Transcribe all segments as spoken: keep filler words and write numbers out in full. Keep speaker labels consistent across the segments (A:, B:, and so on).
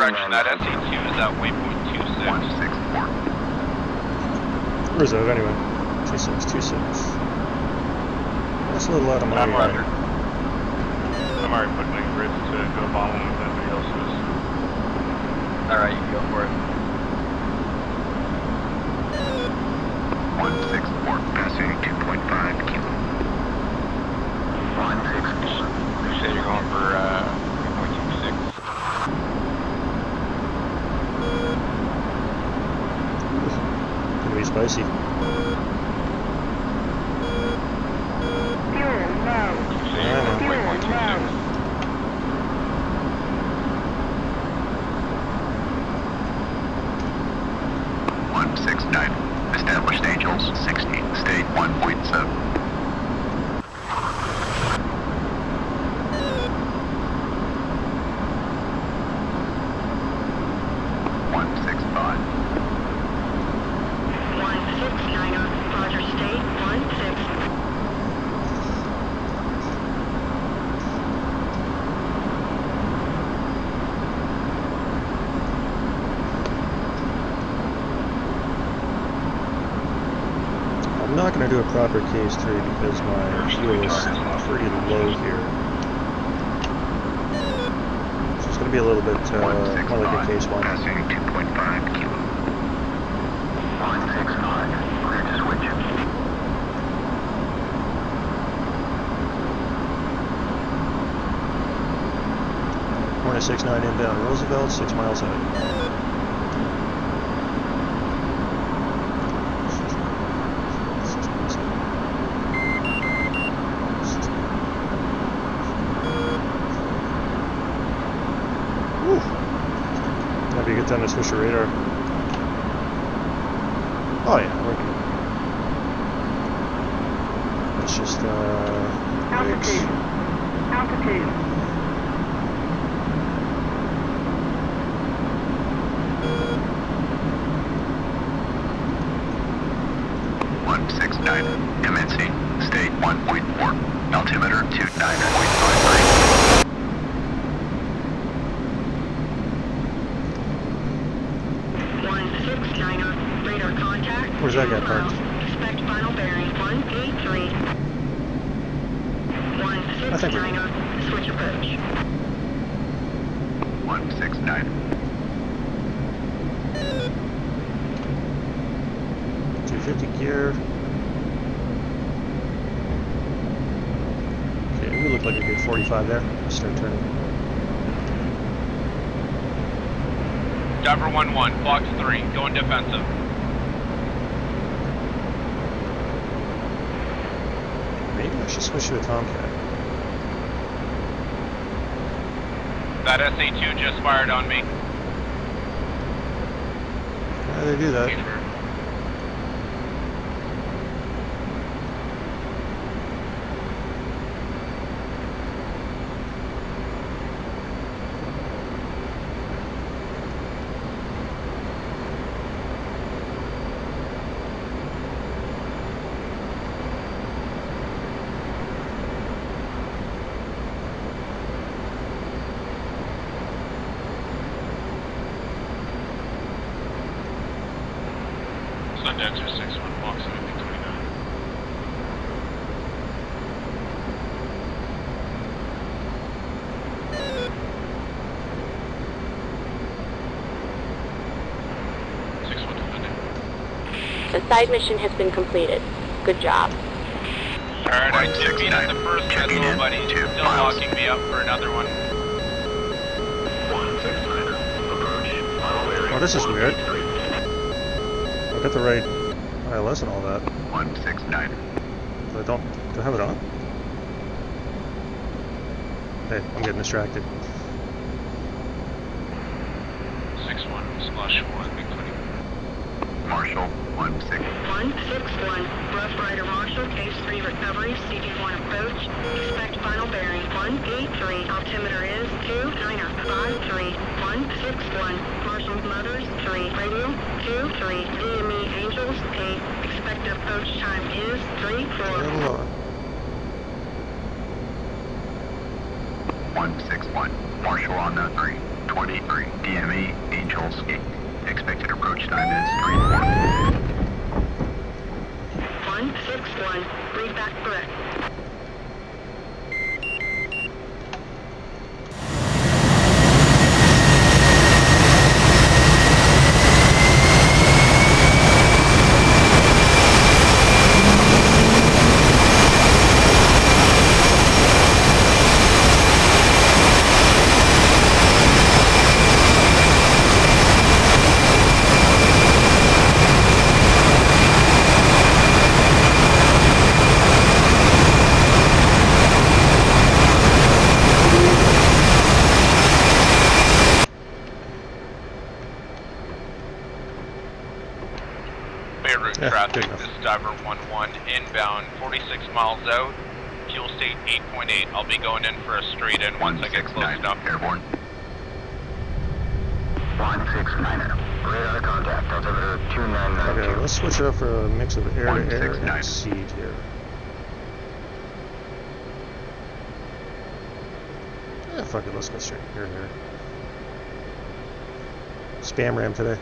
A: Correction, that S A two is at waypoint two six.
B: one six four.
C: Reserve anyway. two six two six. That's a little out of my
A: I'm
C: way.
A: I'm already putting the grid to go bottom if anybody else is. Alright, you go for it.
B: one six four, passing two point five kilo. one six four.
A: You say you're going for uh, waypoint two six.
C: Gonna be spicy.
D: Fuel low.
A: So you're going for waypoint two six.
B: one six nine. Established Angels, sixteen, state one point seven. one six five.
D: one six niner, Roger state, one six.
C: I'm not going to do a proper case three because my fuel is pretty low here. So it's going to be a little bit uh, more like a case one.
B: Passing two point five kilo. one six five, clear to switch.
C: Hornet six nine inbound Roosevelt, six miles out. That'd be a good time to switch the radar. Oh yeah, we're good. Let's just uh
D: Altitude. Altitude.
B: one six nine, M N C, state one point four, altimeter two nine point five three.
D: one six niner, radar contact.
C: Where's that guy parked?
D: Expect final bearing, one eight three. one six niner, switch approach.
B: one six nine.
C: two fifty gear. Okay, we look like a good forty-five there. Let's start turning.
A: Diver one one, Fox three, going defensive.
C: Maybe I should switch to a Tomcat.
A: That S A two just fired on me.
C: How do they do that?
A: Sundancer six one, Fox twenty-nine. six one to
E: The side mission has been completed. Good job.
A: Alright, I did meet at the first vessel, but he's still locking me up for another one.
C: Oh, this is weird. I got the right I L S and all that.
B: one six nine.
C: But I don't, do I have it on? Hey, I'm getting distracted.
A: six one, slash one, big twenty.
B: Marshall, one six.
D: one six one, Rough Rider Marshall, case three recovery, C D one approach. Expect final bearing, one eight three. Altimeter is two niner five three. one six one, Marshall Motors, three. Radio, two three. D M E Angels, eight. Expected approach time is three four.
C: Hold on.
B: one six one. Marshall on the three. twenty-three. D M E, Angels eight. Expected approach time is three four.
D: one six one, read back correct.
A: Route traffic, this is Diver one one inbound, forty-six miles out, fuel state eight point eight. I'll be going in for a straight in once I get close enough.
B: Airborne. one six nine. Radar contact, altimeter two nine nine two.
C: Okay, let's switch it up for a mix of air-to-air -air and seed here. Yeah, fuck it, let's go straight here here. Spam ram today.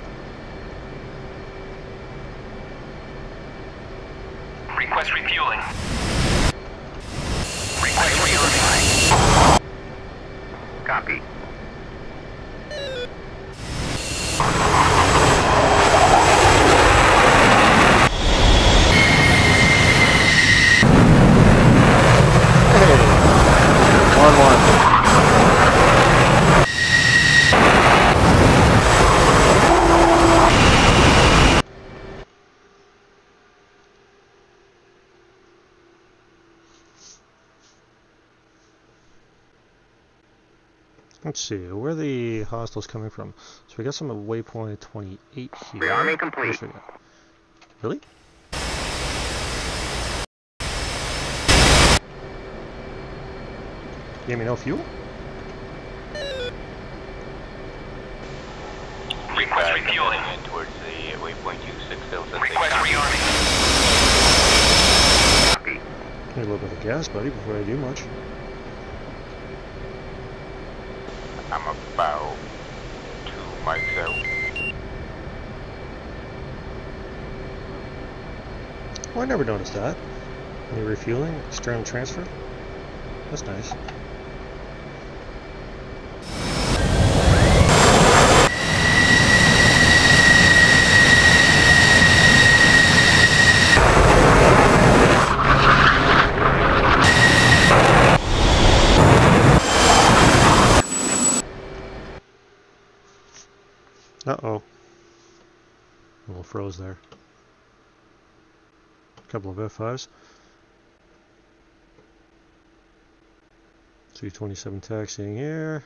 B: Request refueling. Request refueling. Copy.
C: one one. Let's see, where are the hostiles coming from? So we got some at waypoint twenty-eight here.
B: Rearming complete.
C: What else we got? Really? Gave me no fuel?
B: Request refueling.
A: In towards the waypoint two six zero.
B: Request rearming. Copy.
C: Need a little bit of gas, buddy, before I do much.
A: I'm about two mics out.
C: Oh, I never noticed that. Any refueling, external transfer? That's nice. Uh-oh. A little froze there. A couple of F fives. three twenty-seven taxiing here.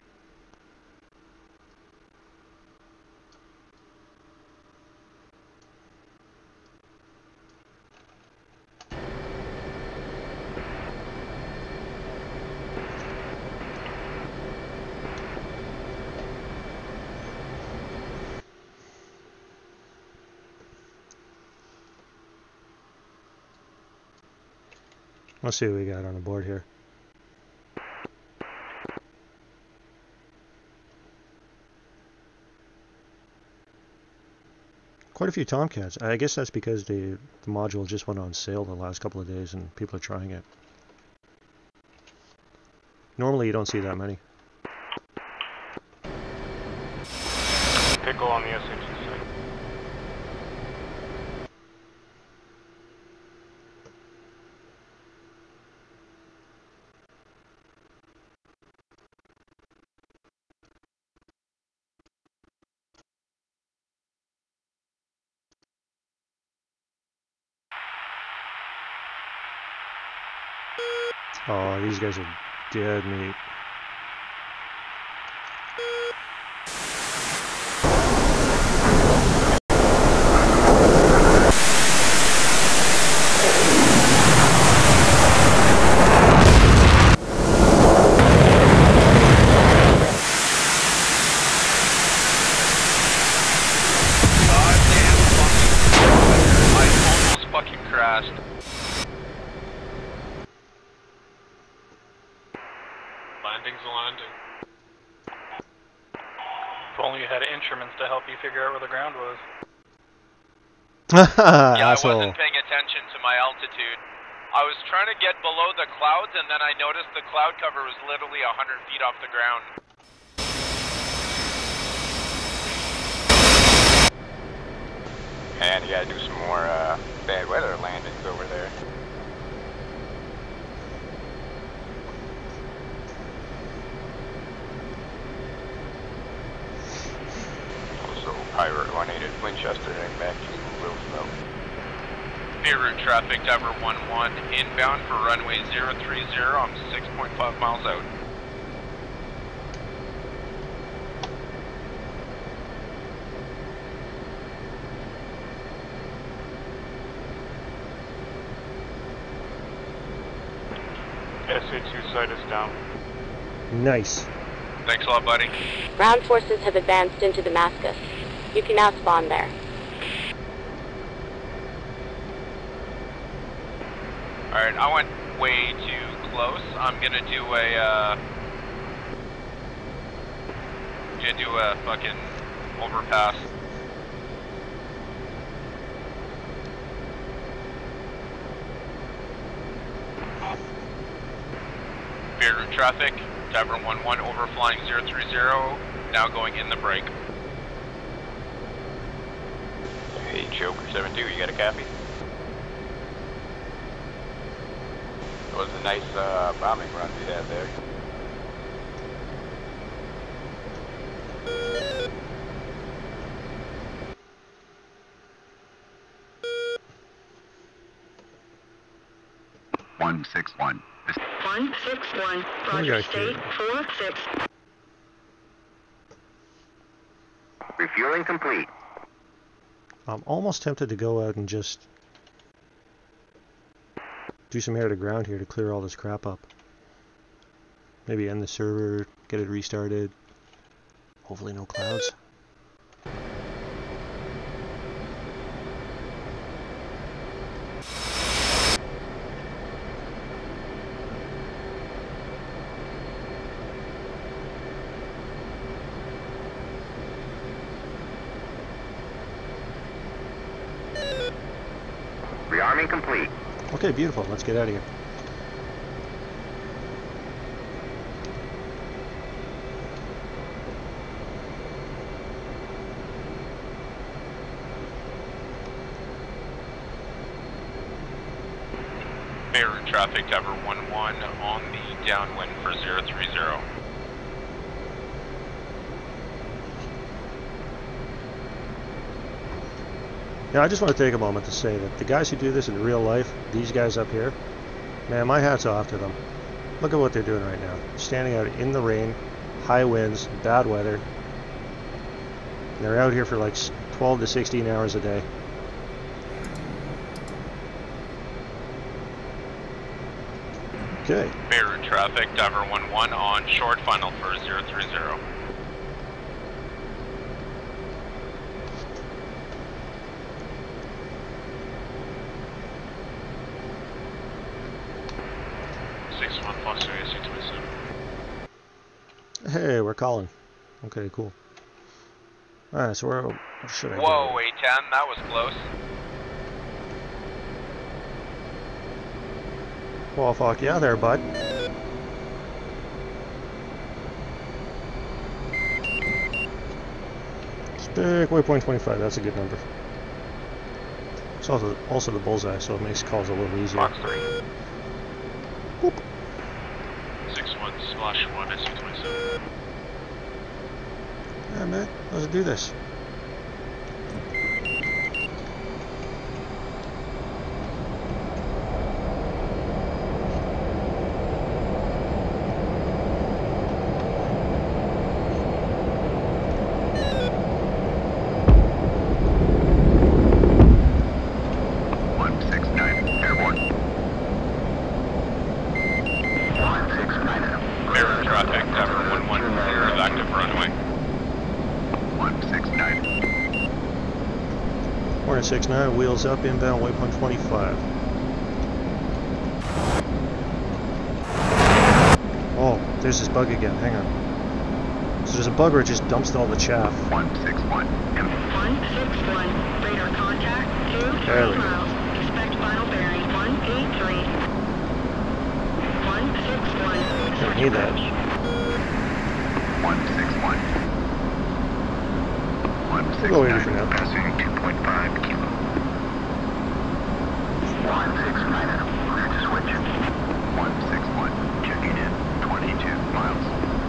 C: Let's see what we got on the board here. Quite a few Tomcats. I guess that's because the, the module just went on sale the last couple of days and people are trying it. Normally you don't see that many.
A: Pickle on the S H C.
C: Oh, these guys are dead meat.
F: you had instruments to help you figure out where the ground was.
A: Yeah, I
C: Asshole.
A: wasn't paying attention to my altitude. I was trying to get below the clouds, and then I noticed the cloud cover was literally one hundred feet off the ground.
B: And you gotta do some more uh, bad weather landings over there. Also, Pirate one eight at Winchester heading back to Roosevelt.
A: Beirut traffic, Diver one one, inbound for runway zero three zero. I'm six point five miles out.
F: S A two site is down.
C: Nice.
A: Thanks a lot, buddy.
E: Ground forces have advanced into Damascus. You can now spawn there.
A: Alright, I went way too close. I'm gonna do a, uh... gonna do a fucking overpass. Beirut traffic, Diver one one overflying zero three zero, now going in the break.
B: Hey, Joker seven two, you got a copy? It was a nice uh, bombing run we had there.
D: one six one. one six one, Roger, state four six.
B: Refueling complete.
C: I'm almost tempted to go out and just do some air to ground here to clear all this crap up. Maybe end the server, get it restarted. Hopefully no clouds.
B: Rearming complete.
C: Okay, beautiful. Let's get out of here.
A: Beirut traffic, Diver one one on the downwind for zero three zero.
C: Yeah, I just want to take a moment to say that the guys who do this in real life, these guys up here, man, my hat's off to them. Look at what they're doing right now. Standing out in the rain, high winds, bad weather. And they're out here for like twelve to sixteen hours a day. Okay.
A: Beirut traffic, Diver one one on short final for zero three zero. six one Fox area six twenty-seven.
C: Hey, we're calling. Okay, cool. Alright, so where, where should I go?
A: Whoa, A ten, that was close.
C: Well, fuck yeah there, bud. Stick waypoint twenty-five, that's a good number. It's also, also the bullseye, so it makes calls a little easier.
B: Fox three.
C: Boop.
A: six one slash one S U twenty-seven.
C: Yeah, man, let's do this. Hornet six nine, wheels up, inbound, waypoint twenty-five. Oh, there's this bug again, hang on. So there's a bug where it just dumps all the chaff.
B: one six one. M
D: one six one, radar contact, two
C: There we go.
D: miles. Expect final bearing, one eight three. one six one.
C: Don't need that.
B: one six one. one six
C: We'll go eighty for now.
B: nine, passing two point five kilo. one six nine, clear to switch. one six one, checking in, twenty-two miles.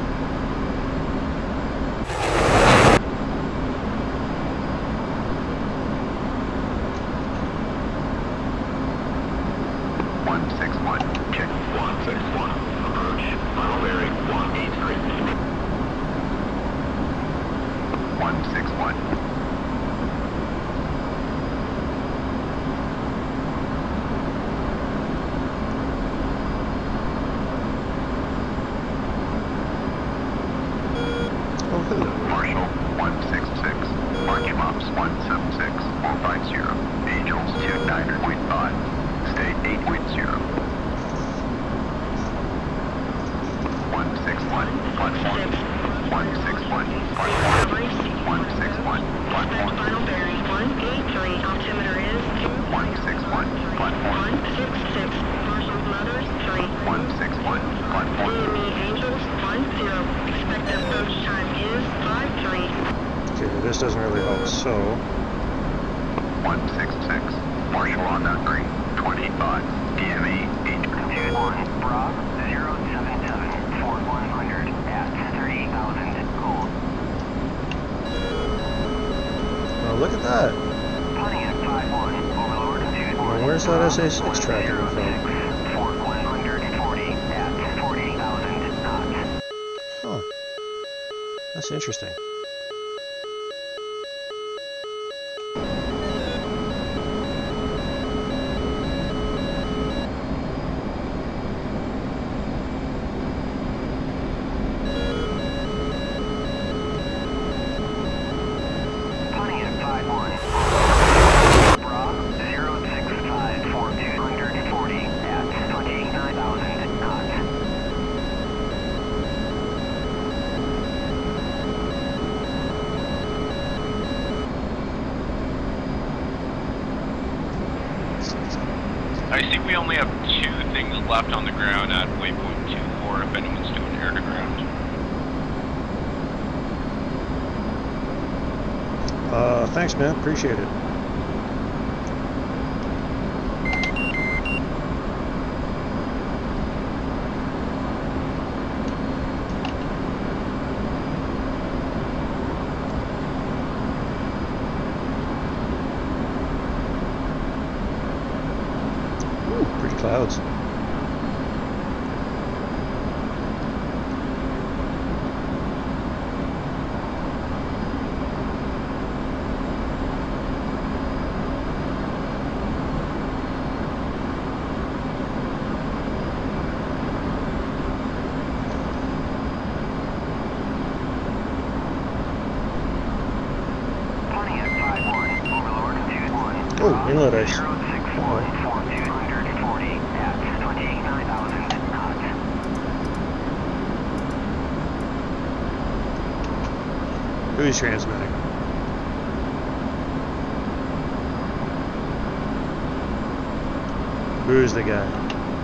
B: one six one, check. one six one, approach, final bearing, one eight three. one six one.
C: Oh, hello.
B: Marshall, one six six. March Mops, one seven six, four five zero. Angels, two nine point five. State eight point zero. one six one, platform. one six one, platform. one six one,
D: Expect
B: platform.
D: final bearing, one eight three. Altimeter is two.
B: one six one, platform.
D: one six six. Marshall Mothers, three.
B: one six one,
D: D
B: platform.
D: M E Angels, one zero. Expected approach time is five three.
C: Okay, this doesn't really help. So,
B: one six six. Marshall on that three. twenty-five. D M E, Angel. one. Brock, zero seven seven. forty-one hundred at thirty thousand. Cold.
C: well, look at that.
B: Pontiac five one. Overlord, two one.
C: Well, where's that S A six tracking from?
B: forty-one forty at forty thousand knots.
C: Huh. That's interesting.
B: Pontiac five one. Rob, zero six five four two forty at twenty-nine thousand knots.
A: I see we only have two things left on the ground at waypoint two four if anyone's doing air to ground.
C: Uh, thanks, man. Appreciate it. Ooh, pretty clouds.
B: Pontiac five one. Overlord, two one.
C: Oh, inlet ice.
B: zero six one four two forty at twenty-nine thousand knots.
C: Who's transmitting? Who's the guy?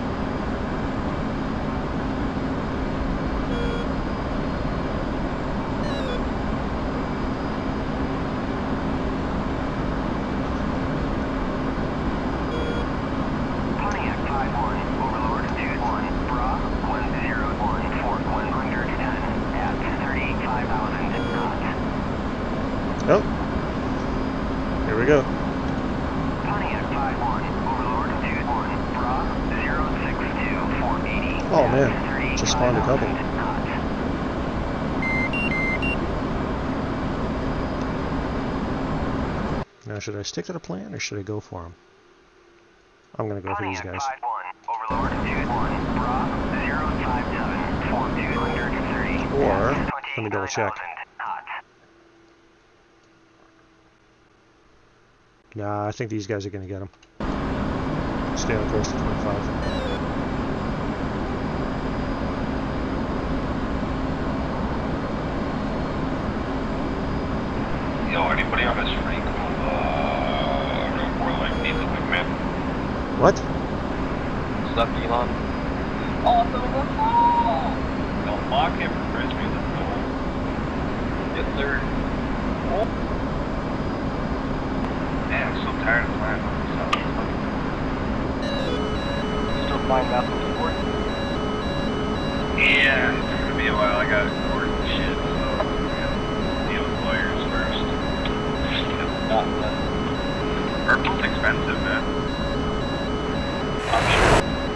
B: Pontiac five one. Overlord, two one. Bra, one zero one four one ten at thirty-five thousand knots.
C: Oh, here we go.
B: Pontiac five one. Overlord, two one. Bra, zero six two four eighty.
C: Oh man, just spawned a couple. Now, should I stick to the plan or should I go for him? I'm gonna go for these guys.
B: five one. Overlord, two one. Bra, zero five seven four two thirty.
C: Or, let me double check. Nah, I think these guys are gonna get him. Stay on course to twenty-five.
G: Yo, anybody on this freak? Uh, or like needs a wingman?
C: What?
G: What's up, Elon? Awesome, let's go! Don't mock him for frisbee, let's go. Yes, sir. Oh. Man, I'm so tired of flying on this stuff. Still flying that before? Yeah, it's gonna be a while. I got court and shit, so yeah, deal with lawyers first. Not that. Purple's expensive, man. I'm sure.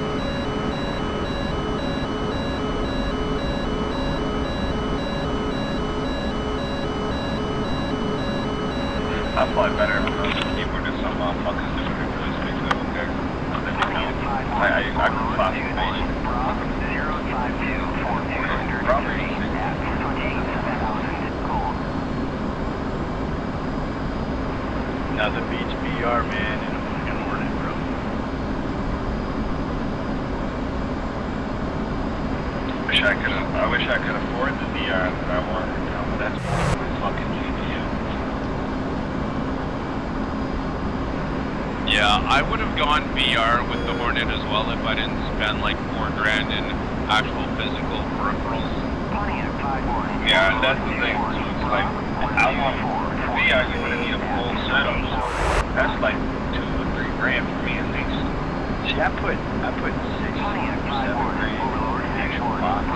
G: I fly better when I was a keyboard and some motherfuckers that would really speak to them, okay? I, I, I can fly the base. Now the beach B R, man, and a fucking Hornet, bro. Wish I could have, I wish I could afford the D R that I want right now, but that's more than my fucking G P U.
A: Yeah, I would have gone V R with the Hornet as well if I didn't spend like four grand in actual physical peripherals.
G: Yeah, and that's the thing too. It's like, I want V R, you're gonna need a full setup, so that's like two or three grand for me at least. See, I put, I put six, seven grand in the actual box.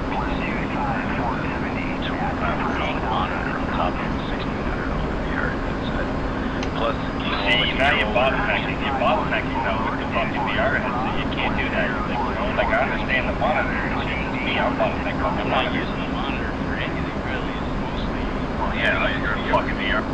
G: two hundred dollar monitor on top of the sixteen hundred dollar V R headset. Plus, you see, now you're bottlenecking, you're bottlenecking now with the fucking V R headset. You can't do that. Like, you know, like I understand the monitor and shit. To me, I'm bottlenecking. I'm not using the monitor for anything really. It's mostly, well, yeah, like you're a fucking V R.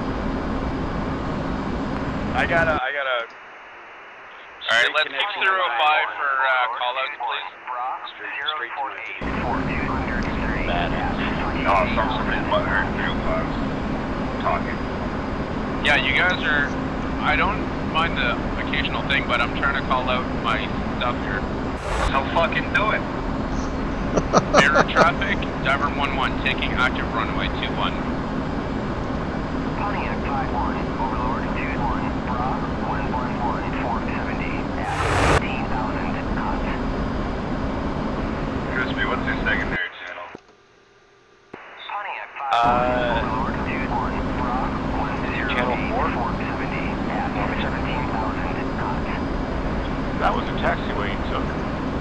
A: I gotta, I gotta. Alright, let's use zero five for uh, callouts, please.
G: Straight, straight to it. Bad. Oh, some somebody's butthurt zero fives talking.
A: Yeah, you guys are. I don't mind the occasional thing, but I'm trying to call out my stuff here.
G: So fucking do it.
A: Mirror traffic, diver one one taking active runway two one.
B: Pontiac five one, Overlord two one, Bra one one one four seventy at fifteen thousand knots.
G: Crispy, what's your secondary channel?
B: Pontiac five one, Overlord two one, Bra one zero eight four seventy at seventeen thousand knots.
F: That was a taxiway you took.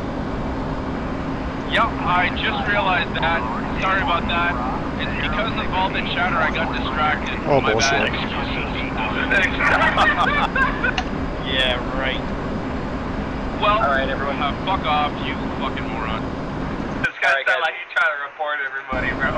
A: Yep, I just realized that. Sorry about that. It's because of all the chatter I got distracted.
C: Oh,
A: My
C: bullshit.
A: bad. Excuses.
G: Yeah, right.
A: Well,
G: Alright, everyone.
A: Uh, fuck off, you fucking moron.
G: This guy right, sound like he's trying to report everybody, bro.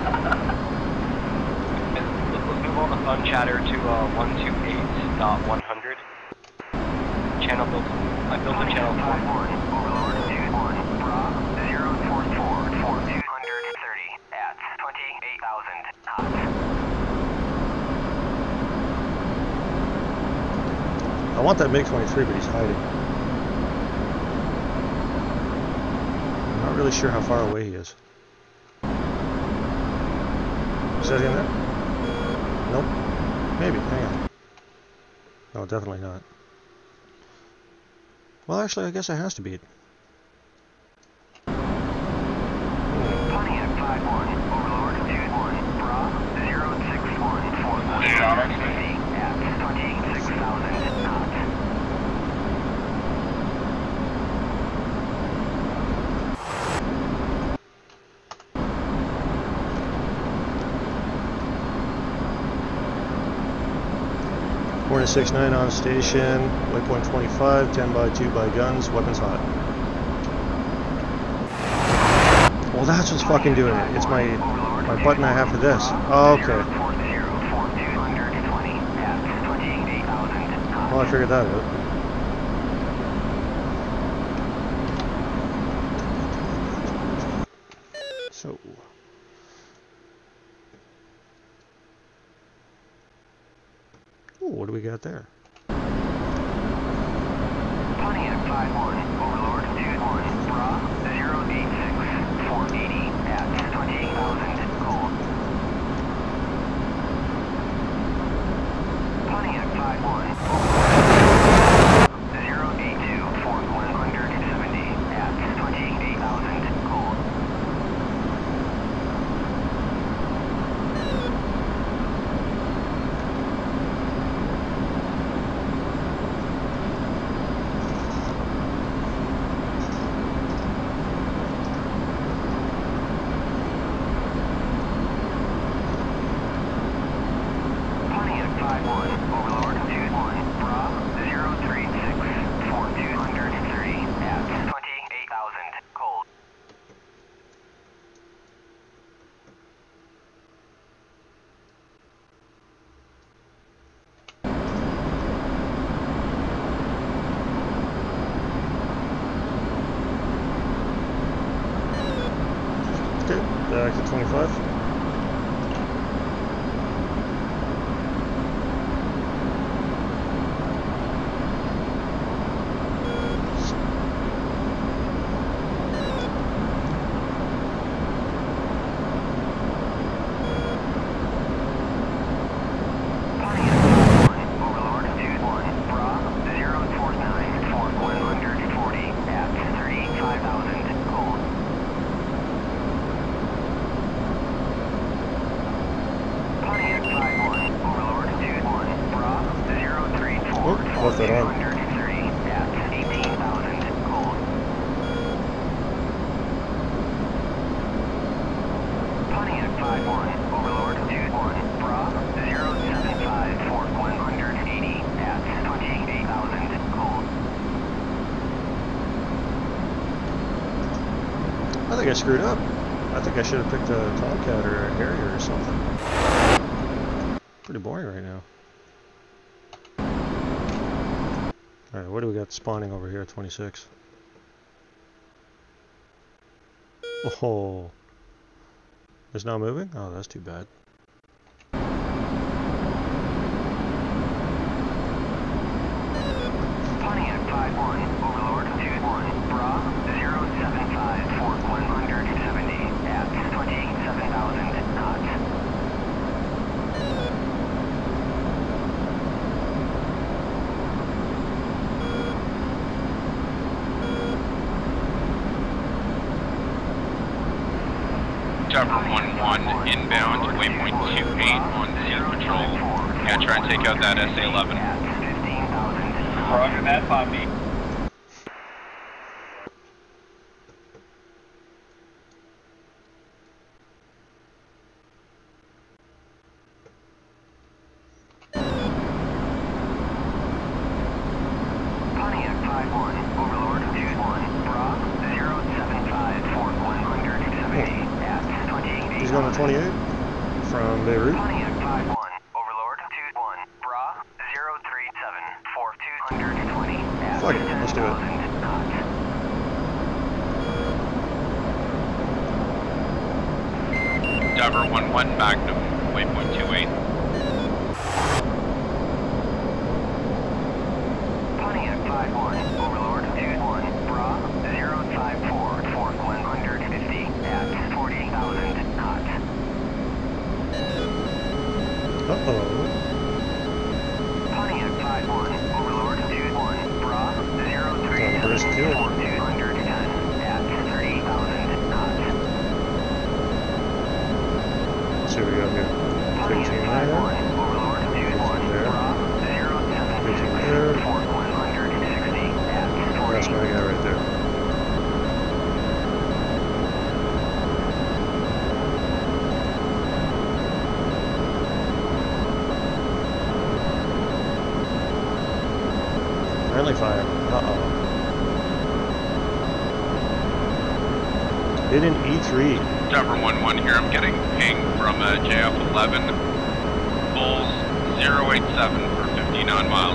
H: Let's move on the fun chatter to uh, one two eight dot one hundred. Channel built. I built a channel for
B: Overlord two one, Bra zero four four four two thirty at twenty-eight thousand knots.
C: I want that MiG twenty-three, but he's hiding. I'm not really sure how far away he is. Is that him there? Nope. Maybe. Hang on. No, definitely not. Well, actually, I guess it has to be.
B: Pontiac five one, Overlord two one, Bra zero six one four one at twenty-six thousand knots.
C: Hornet six nine on station, waypoint twenty-five, ten by two by guns, weapons hot. Well, that's what's fucking doing it. It's my my button I have for this. Oh, okay. Well, I figured that out. So. Ooh, what do we got there?
B: Pontiac five one, Overlord two one, Bra zero eight six four eighty at twenty-eight thousand cold.
C: back to twenty-five. Left that on.
B: Pontiac five one, Overlord, dude one, Bra, zero seven five for one hundred eighty at twenty-eight thousand, cold.
C: I think I screwed up. I think I should have picked a Tomcat or a Harrier or something. Pretty boring right now. Alright, what do we got spawning over here at twenty-six? Oh, it's not moving? Oh, that's too bad.
B: Pontiac five one, Overlord, dude one, Bra, zero seven five for one hundred seventy at twenty-seven thousand knots.
A: Tower one one inbound, waypoint two eight on sea patrol. Yeah, try and take out that S A eleven.
G: Roger that, Poppy.
B: Pontiac five one, Overlord, dude one, Bra, zero seven five for one hundred seventy at twenty-eight.
C: He's going to twenty-eight from Beirut.
B: Pontiac five one, Overlord, dude one, Bra, zero three seven for two hundred twenty at
C: Fuck it, let's do it.
B: ten thousand knots.
A: Diver one one Magnum, waypoint two eight.
B: Pontiac five one, Overlord, dude one, Bra, zero five four for one hundred fifty at forty thousand knots.
C: Uh-oh.
B: Pontiac five one, Overlord, dude one, Bra, zero three
C: Oh, where's the
B: seven
C: fuel?
B: for two hundred ten at thirty thousand knots.
C: Let's see what we got here.
B: Pontiac
C: fifteen
B: five
C: there.
B: one, Overlord, dude one,
C: there.
B: Bra, zero seven
C: fifteen
B: six
C: there.
B: for one hundred sixty at
C: That's
B: forty.
C: my guy right there. Friendly fire. Uh-oh. Hit an E three.
A: Diver one one here, I'm getting ping from uh, J F eleven. Bulls zero eight seven for fifty-nine miles.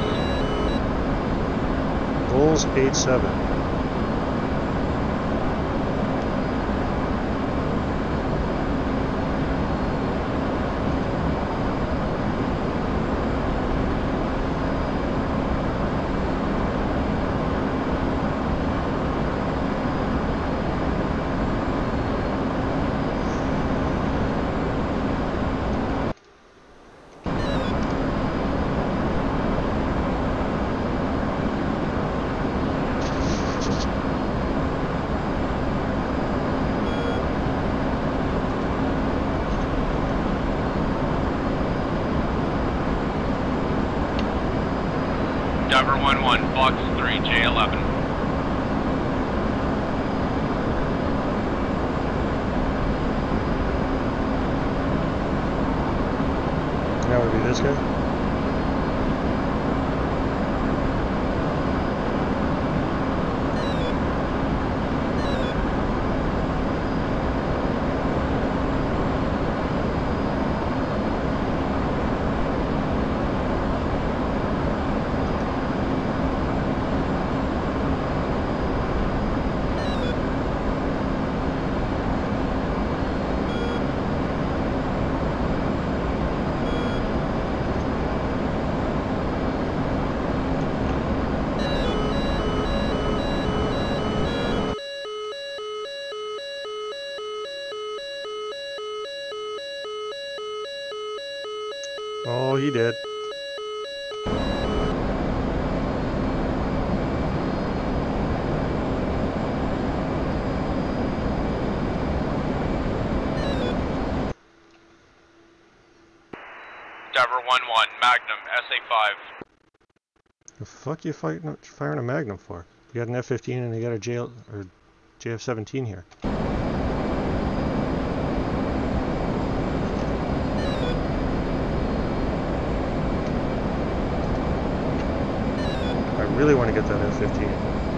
C: Bulls eight seven.
A: Diver one one, Fox three, J eleven.
C: That would be this guy. Oh, he did.
A: Diver one one, Magnum, S A five.
C: The fuck you fighting, firing a Magnum for? You got an F fifteen and you got a J L or J F seventeen here. I really want to get that F fifteen.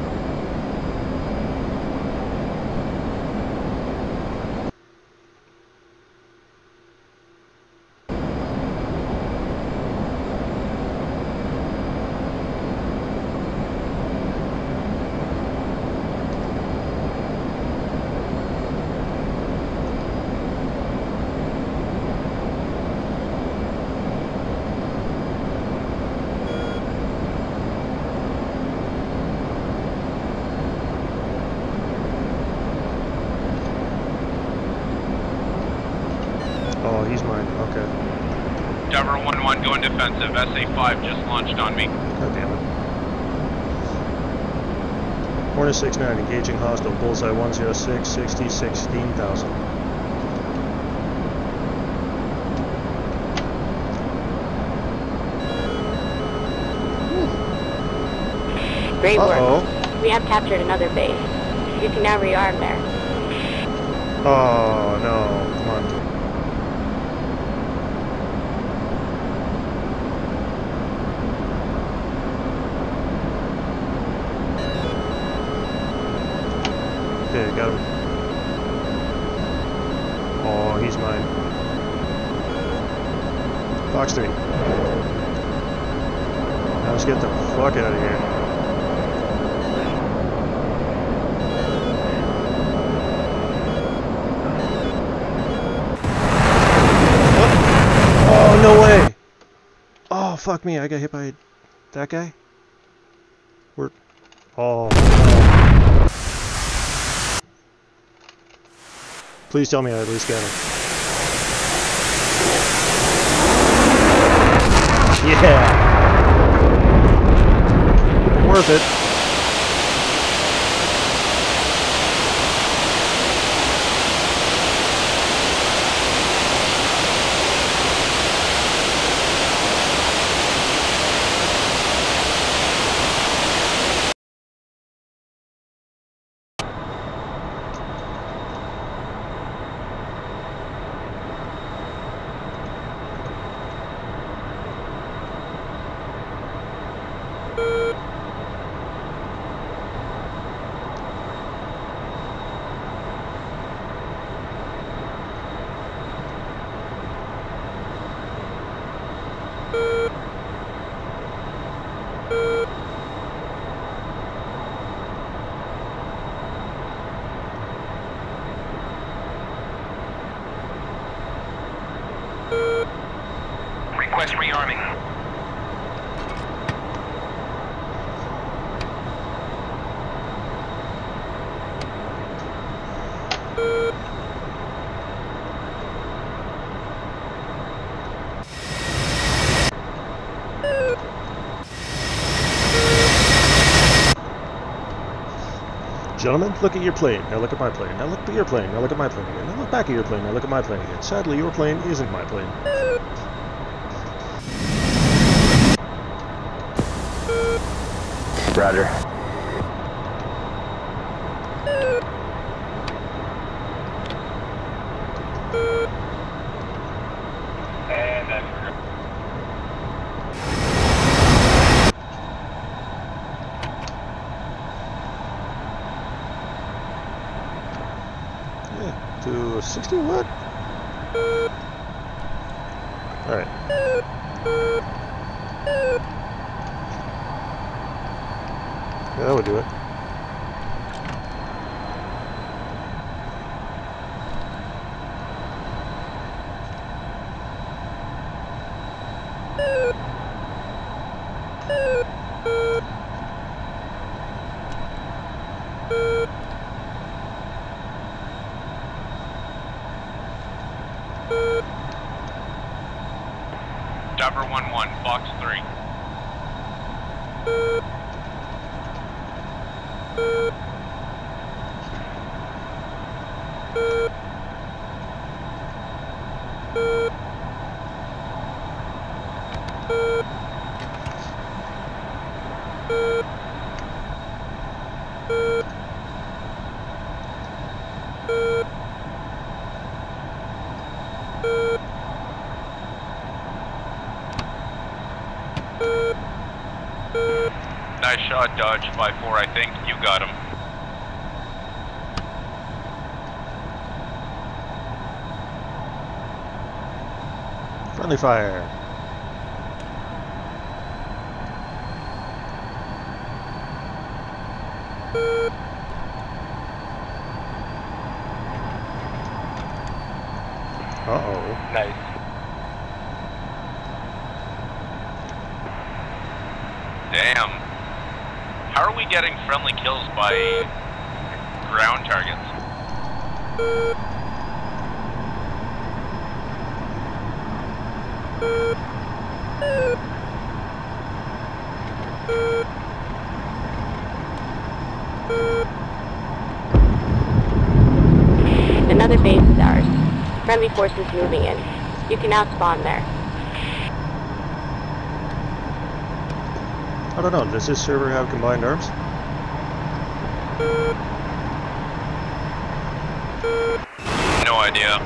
C: Oh, he's mine. Okay.
A: Diver one one going defensive. S A five just launched on me.
C: God damn it. Hornet six nine engaging hostile. Bullseye one zero six, sixty, sixteen thousand.
E: Great work.
C: Uh-oh.
E: We have captured another base. You can now rearm there.
C: Oh, no. Come on. Okay, got him. Oh, he's mine. Fox three. Now let's get the fuck out of here. Oh, no way! Oh, fuck me, I got hit by that guy? We're... Oh. Please tell me I at least got him. Yeah! Worth it.
B: Request rearming.
C: Gentlemen, look at your plane. Now look at my plane. Now look at your plane. Now look at my plane again. Now look back at your plane. Now look at my plane again. Sadly, your plane isn't my plane.
B: Roger.
G: And I forgot.
C: Yeah, to sixty what? Alright. Yeah, that would do it.
A: Diver one one, box three. Nice shot, Dodge five four, I think. You got him.
C: Friendly fire. Uh-oh.
H: Nice.
A: Damn. How are we getting friendly kills by ground targets?
E: Another base is ours. Friendly forces moving in. You can now spawn there.
C: I don't know, does this server have combined arms?
A: No idea.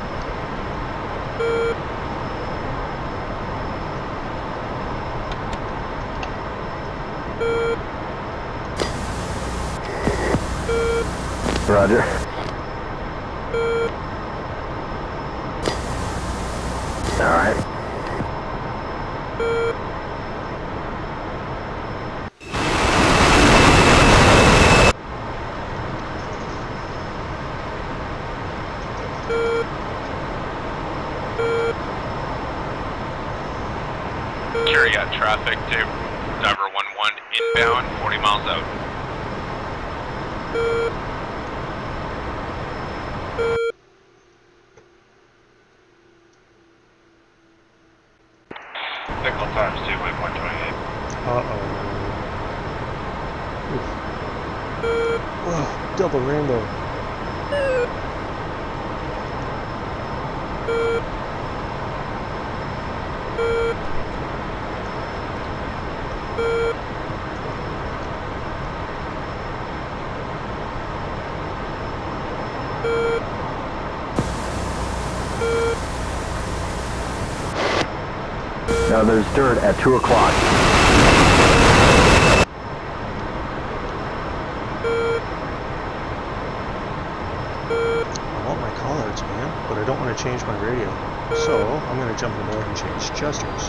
B: Roger. All right.
A: Syria traffic to Diver one one inbound, forty miles out.
G: Signal times two, waypoint twenty-eight.
C: Uh-oh. Oh, double rainbow.
B: Now there's dirt at two o'clock.
C: I want my callouts, man, but I don't want to change my radio. So, I'm going to jump in there and change Chester's.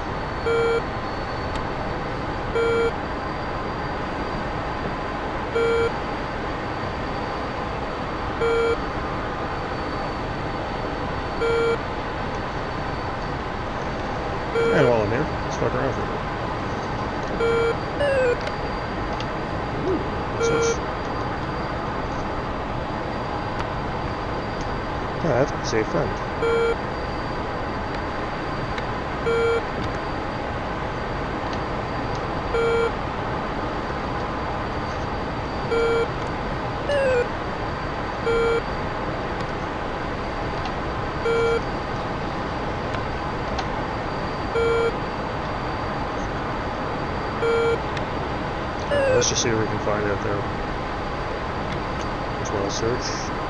C: And while I'm here, let's fuck around for a bit. Ooh, what's this? Yeah, that's a safe friend. Let's just see what we can find out there. As well as search.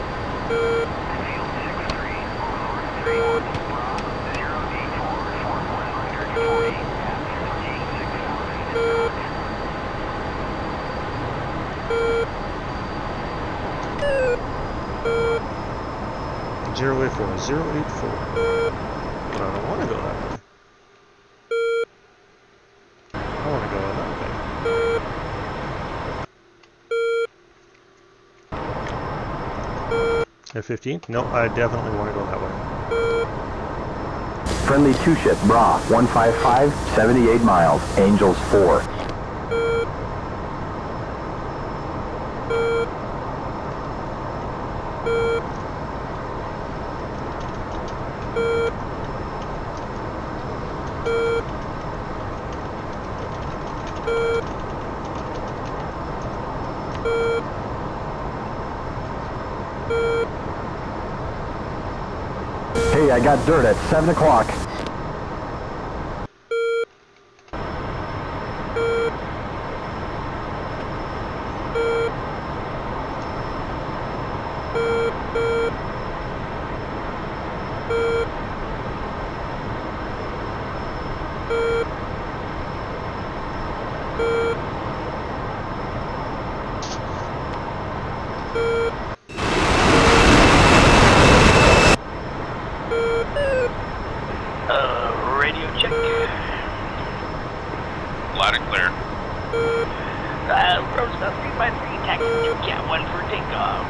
C: Zero eight four, zero eight four. But I don't want to go that way. I want to go that way. F fifteen? No, I definitely want to go that way.
B: Friendly two-ship, Bra, one five five, seventy-eight miles, Angels four. I got dirt at seven o'clock.
A: Loud and clear.
G: Uh, Rose about three by three, taxi Tomcat one for takeoff.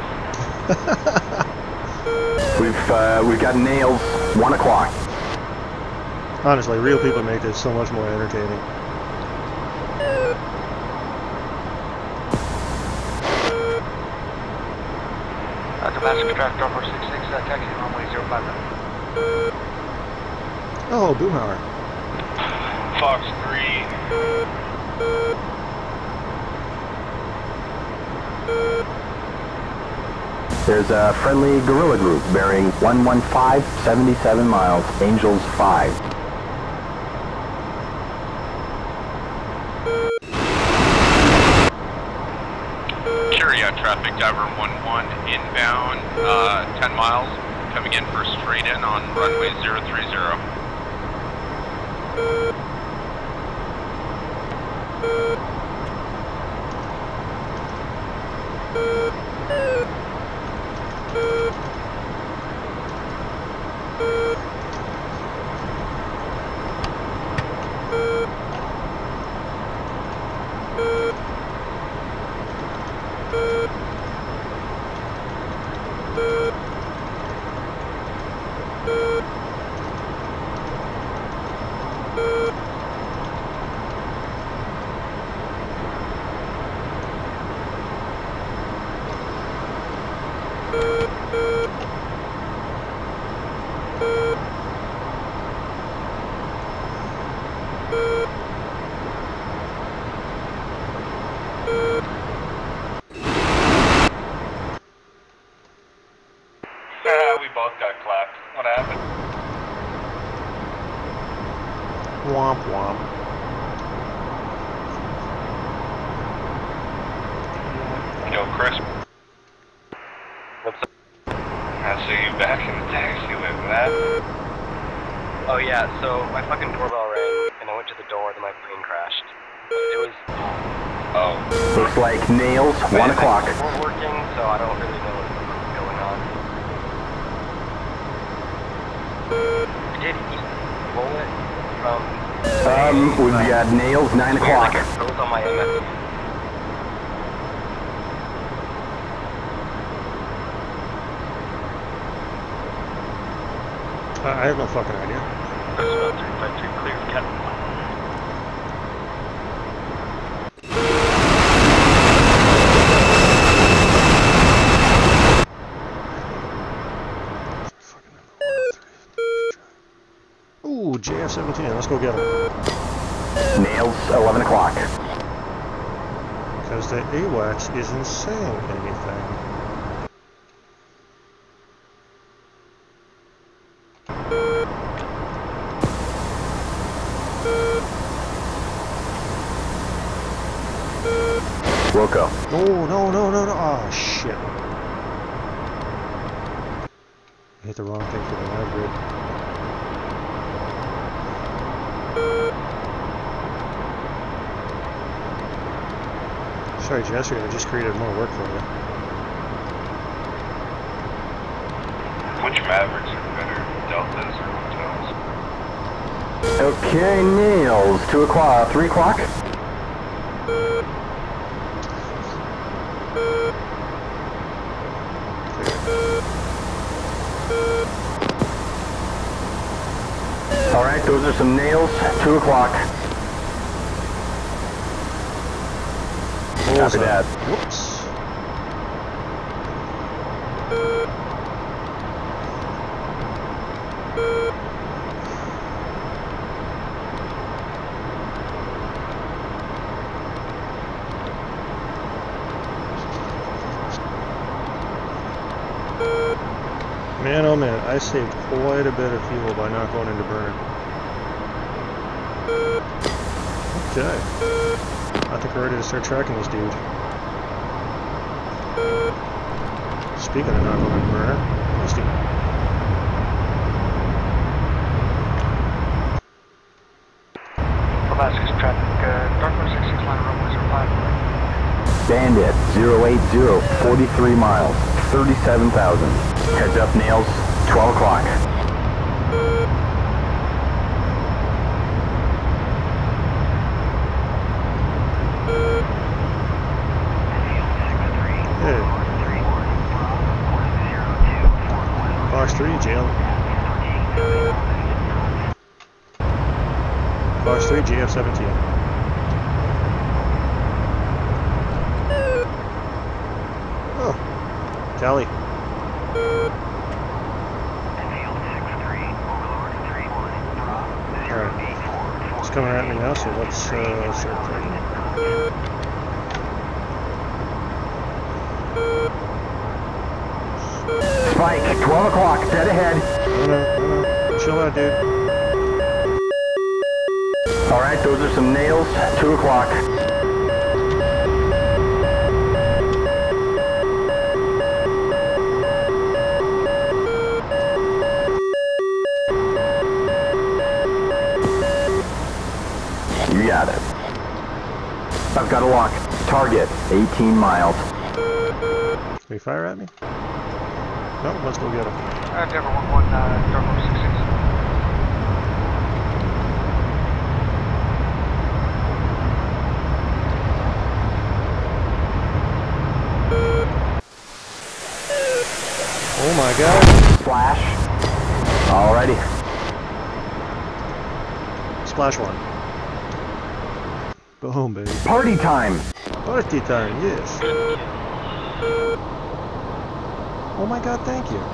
B: We've, uh, we've got nails, one o'clock.
C: Honestly, real people make this so much more entertaining.
H: Uh, Damascus traffic drop four six six, uh, taxi runway zero five nine.
C: Oh, Boomhauer.
G: Fox three.
B: There's a friendly guerrilla group bearing one one five, seventy-seven miles, Angels five.
A: Syria traffic, diver one one inbound, uh, ten miles, coming in for a straight in on runway zero three zero.
G: We both got clapped. What happened?
C: Womp womp.
G: Yo, Chris. What's up? I see you back in the taxi with that.
H: Oh yeah, so my fucking doorbell rang, and I went to the door, then my plane crashed. It was...
G: Oh.
B: Looks like nails, one o'clock.
H: We're working, so I don't really know what's going on. Did he roll it from...
B: Um, we've got nails, nine o'clock.
H: It was on my M S U.
C: I I have no fucking idea.
G: That's about three by three clear, Captain.
C: Ooh, J F seventeen, let's go get him.
B: Nails, eleven o'clock.
C: Because the AWACS isn't saying anything.
B: Wilco.
C: No, no, no, no, no. Oh, shit. I hit the wrong thing for the nav grid. Sorry, Jessica, I just created more work for you.
G: Which Mavericks are better, Deltas or Hotels?
B: Okay, nails, two o'clock, three o'clock. All right, those are some nails, two o'clock. Copy that.
C: Whoops. Man, gotta admit, I saved quite a bit of fuel by not going into burner. Okay. I think we're ready to start tracking this dude. Speaking of not going into burner, let's do it.
F: Alaska's traffic, uh, Dartmoor six six line runway zero five.
B: Bandit zero eight zero, forty-three miles, thirty-seven thousand. Heads up, Nails, twelve o'clock.
C: Hey. Fox three, jail. Fox three, G F seventeen. Oh, tally. Alright. It's coming at me now, so let's uh, start tracking.
B: Spike, twelve o'clock, dead ahead.
C: No, no, no, no. Chill out, dude.
B: Alright, those are some Nails, two o'clock. You got it. I've got a lock. Target, eighteen miles.
C: Can you fire at me? No, let's go get him.
F: Uh, Denver one one, uh, Dartmoor six six.
C: Oh my god.
B: Splash. Alrighty.
C: Splash one. Boom, baby.
B: Party time.
C: Party time, yes. Oh my god, thank you.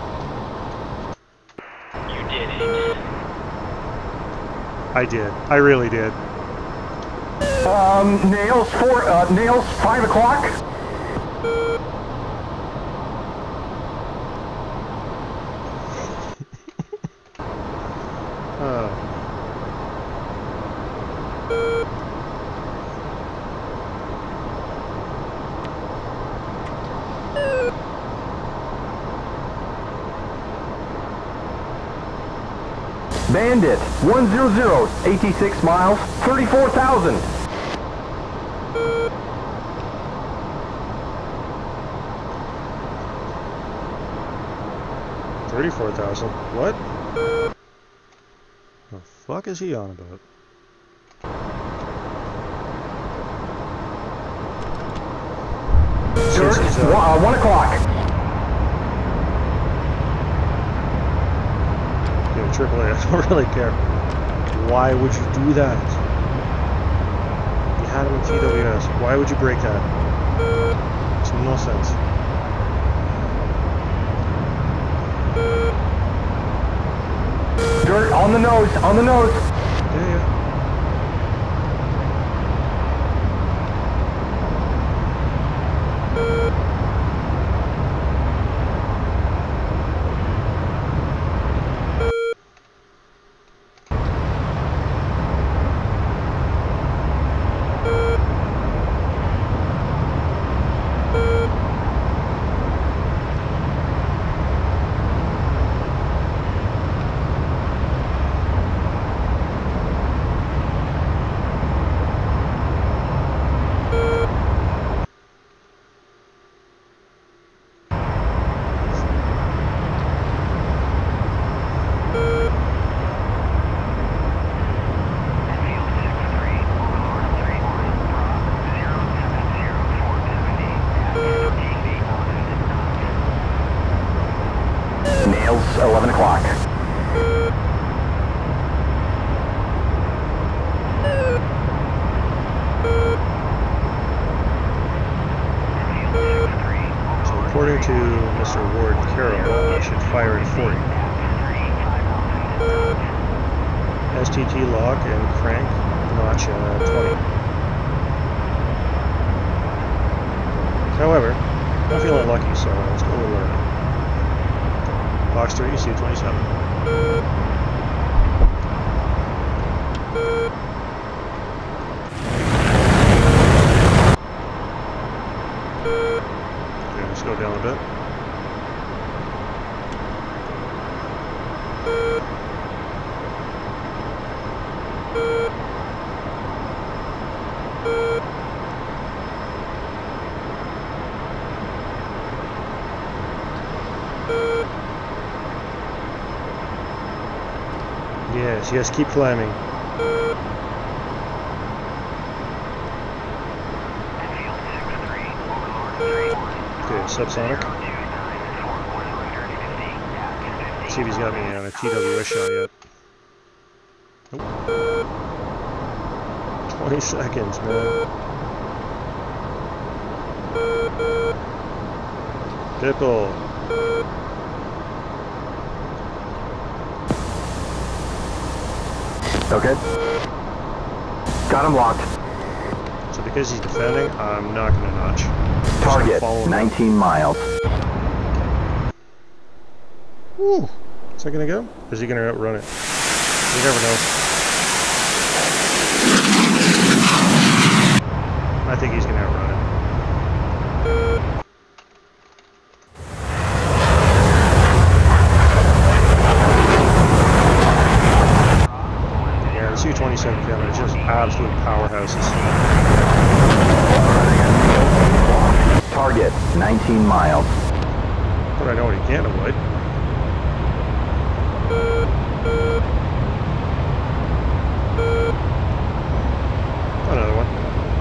H: You did it.
C: I did. I really did.
B: Um, Nails, four, uh, Nails, five o'clock.
C: Oh.
B: Bandit, one zero zero, eighty-six miles, thirty-four thousand.
C: thirty-four thousand. What? The fuck is he on about?
B: Dirt,
C: Since he's, uh,
B: one, uh, one o'clock.
C: Yeah, triple A, I don't really care. Why would you do that? You had him in T W S. Why would you break that? Makes no sense.
B: Dirt, on the nose, on the nose.
C: Yeah, yeah.
B: eleven o'clock.
C: So according to Mister Ward Carroll, I should fire at forty. S T T lock and crank notch at twenty. However, I'm feeling lucky, so let's go with Box three, C twenty-seven. Okay, let's go down a bit. Yes, yes, keep climbing. Okay, subsonic. Let's see if he's got me on a T W S shot yet. Nope. twenty seconds, man. Pickle.
B: Okay. Got him locked.
C: So because he's defending, I'm not going to notch.
B: Target, nineteen miles.
C: Woo! Is that going to go? Or is he going to outrun it? You never know. I think he's going to outrun it. Yeah, the C twenty-seven family is just absolute powerhouses.
B: Target, nineteen miles.
C: But I know what he can't avoid. Another one.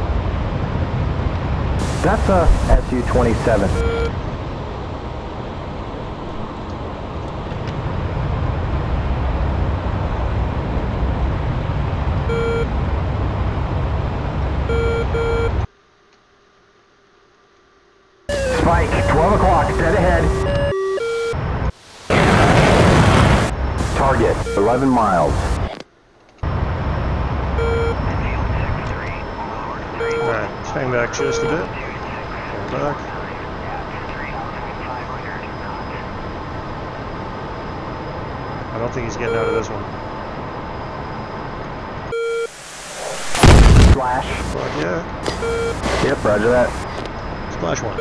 B: That's a S U twenty-seven. Spike, twelve o'clock, dead ahead. Target, eleven miles.
C: Alright, let's hang back just a bit. Pull back. I don't think he's getting out of this one.
B: Flash.
C: Fuck yeah.
B: Yep, roger that.
C: Splash one.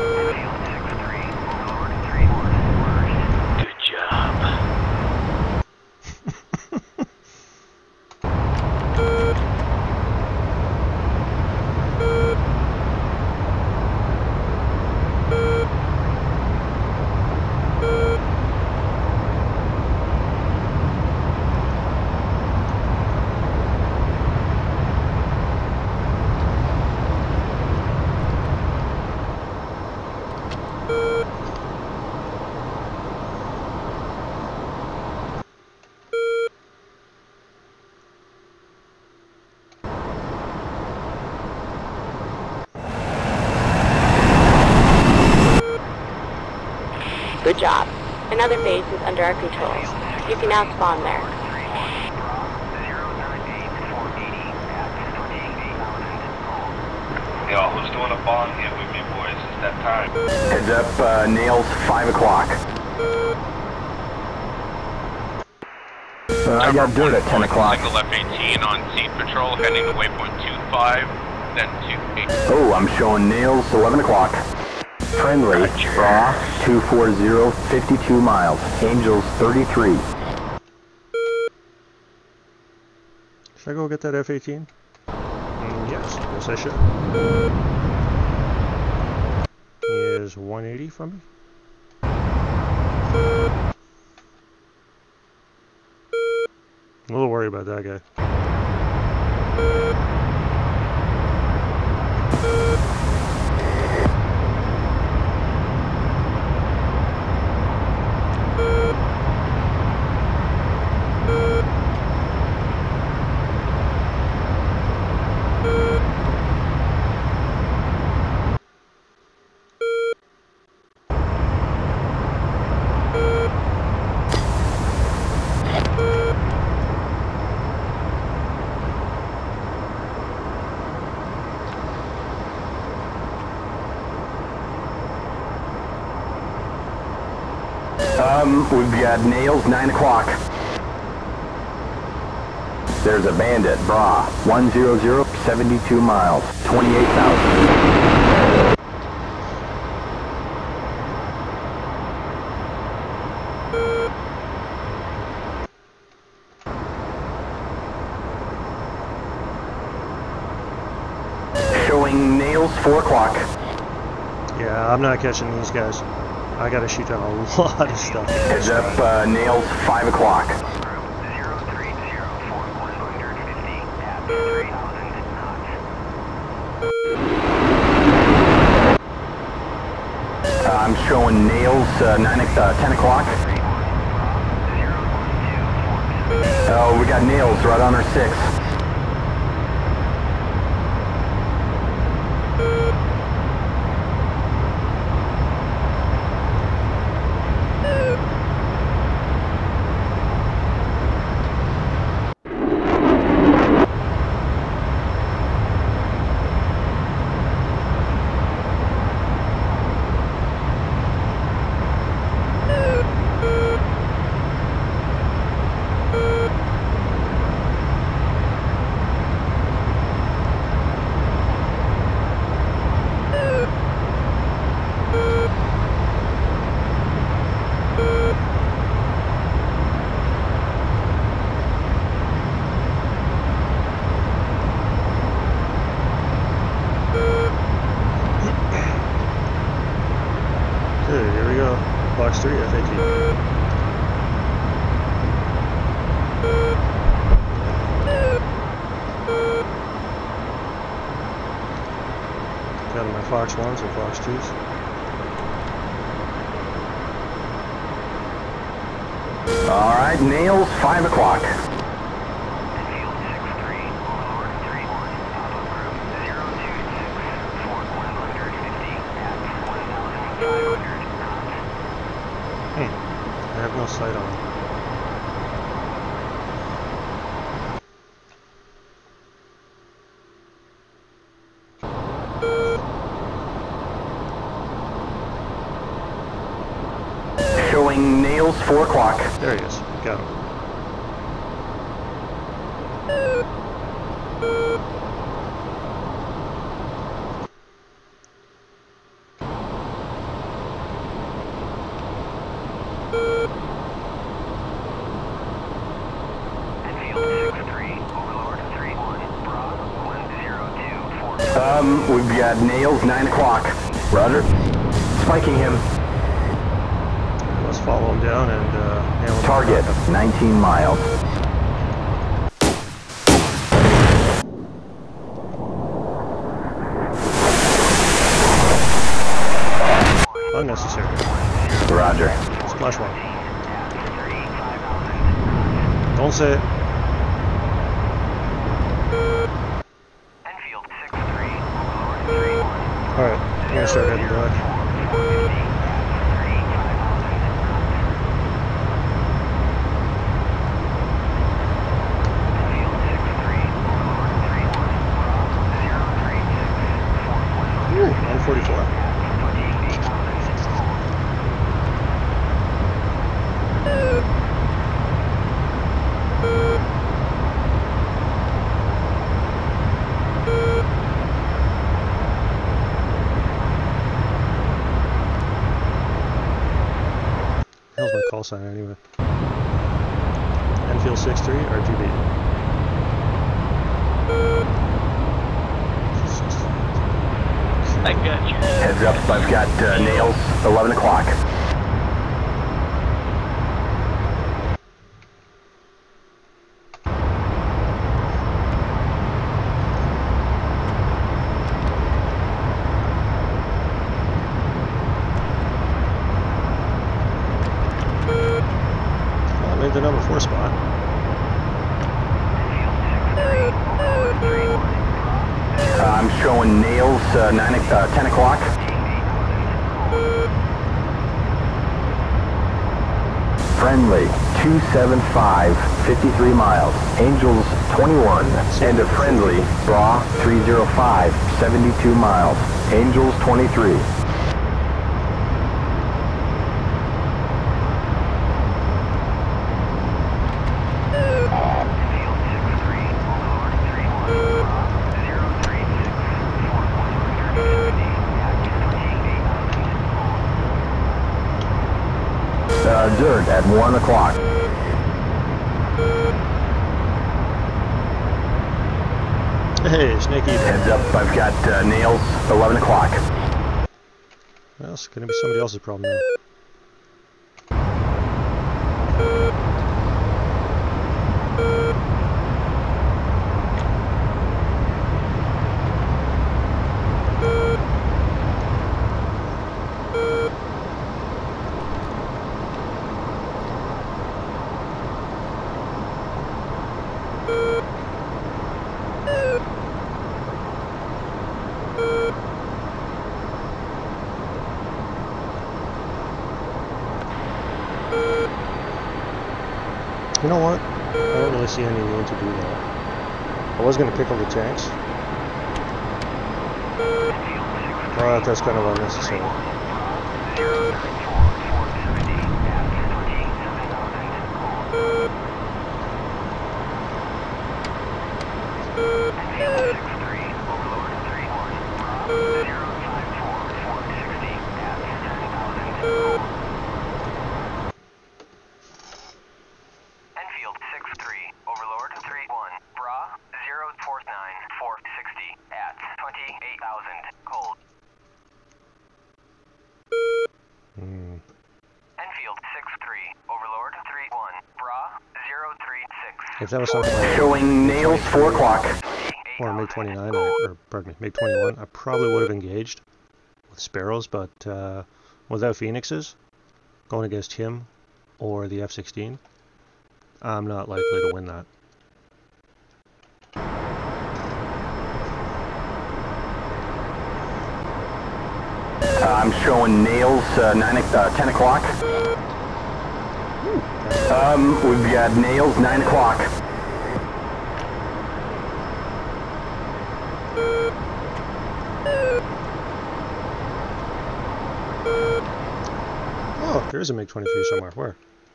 G: Good job.
E: Good job. Another base is under our control. You can now spawn there.
G: Yo, who's doing a bond here with me, boys? It's that time.
B: Heads up, uh, Nails, five o'clock. Uh, I got dirt at ten o'clock.
A: Single F eighteen on seat patrol, heading to waypoint two five, then two eight.
B: Oh, I'm showing Nails, eleven o'clock. Friendly, raw, two four zero, fifty-two miles. Angels, thirty-three.
C: Should I go get that F eighteen? Mm, yes, yes I should. He is one eighty from me. I'm a little worried about that guy.
B: Um, we've got nails, nine o'clock. There's a bandit, Bra, one zero zero, seventy-two miles, twenty-eight thousand. Showing nails, four o'clock.
C: Yeah, I'm not catching these guys. I gotta shoot down a lot of stuff.
B: Heads up, uh, nails, five o'clock. Uh, I'm showing nails, uh, nine, uh, ten o'clock. Oh, we got nails right on our six.
C: Box three, I think. Got my Fox ones or Fox twos.
B: All right, nails, five o'clock.
C: I have no sight on it.
B: Showing nails, four o'clock.
C: There he is. Got him.
B: Um, we've got nails, nine o'clock. Roger. Spiking him.
C: Let's follow him down and uh, nail him.
B: Target, nineteen miles.
C: Unnecessary.
B: Roger.
C: Splash one. Don't say it. Alright, I'm gonna start heading back. Ooh, one forty-four. How's my call sign anyway? Enfield six three or G B?
H: I got you.
B: Heads up, I've got uh, nails, eleven o'clock.
C: The number four spot.
B: Uh, I'm showing nails, uh, nine, uh, ten o'clock. Friendly, two seven five, fifty-three miles. Angels, twenty-one. And a friendly, raw, three oh five, seventy-two miles. Angels, twenty-three. alert at one o'clock.
C: Hey, Snake Eater.
B: Heads up, I've got uh, nails, eleven o'clock.
C: Well, it's gonna be somebody else's problem now. You know what? I don't really see any need to do that. I was going to pickle the tanks. But that's kind of unnecessary. If that was something like
B: showing nails four o'clock
C: or MiG twenty-nine, or, or pardon me, MiG twenty-one, I probably would have engaged with Sparrows, but uh, without Phoenixes, going against him or the F sixteen, I'm not likely to win that.
B: Uh, I'm showing nails uh, nine, uh, ten o'clock. Um, we've got nails nine o'clock.
C: Oh, there is a MiG twenty-three somewhere. Where?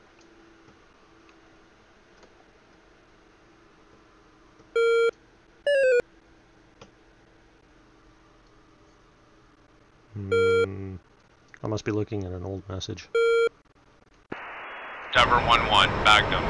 C: Hmm. I must be looking at an old message.
A: Diver one one, back him.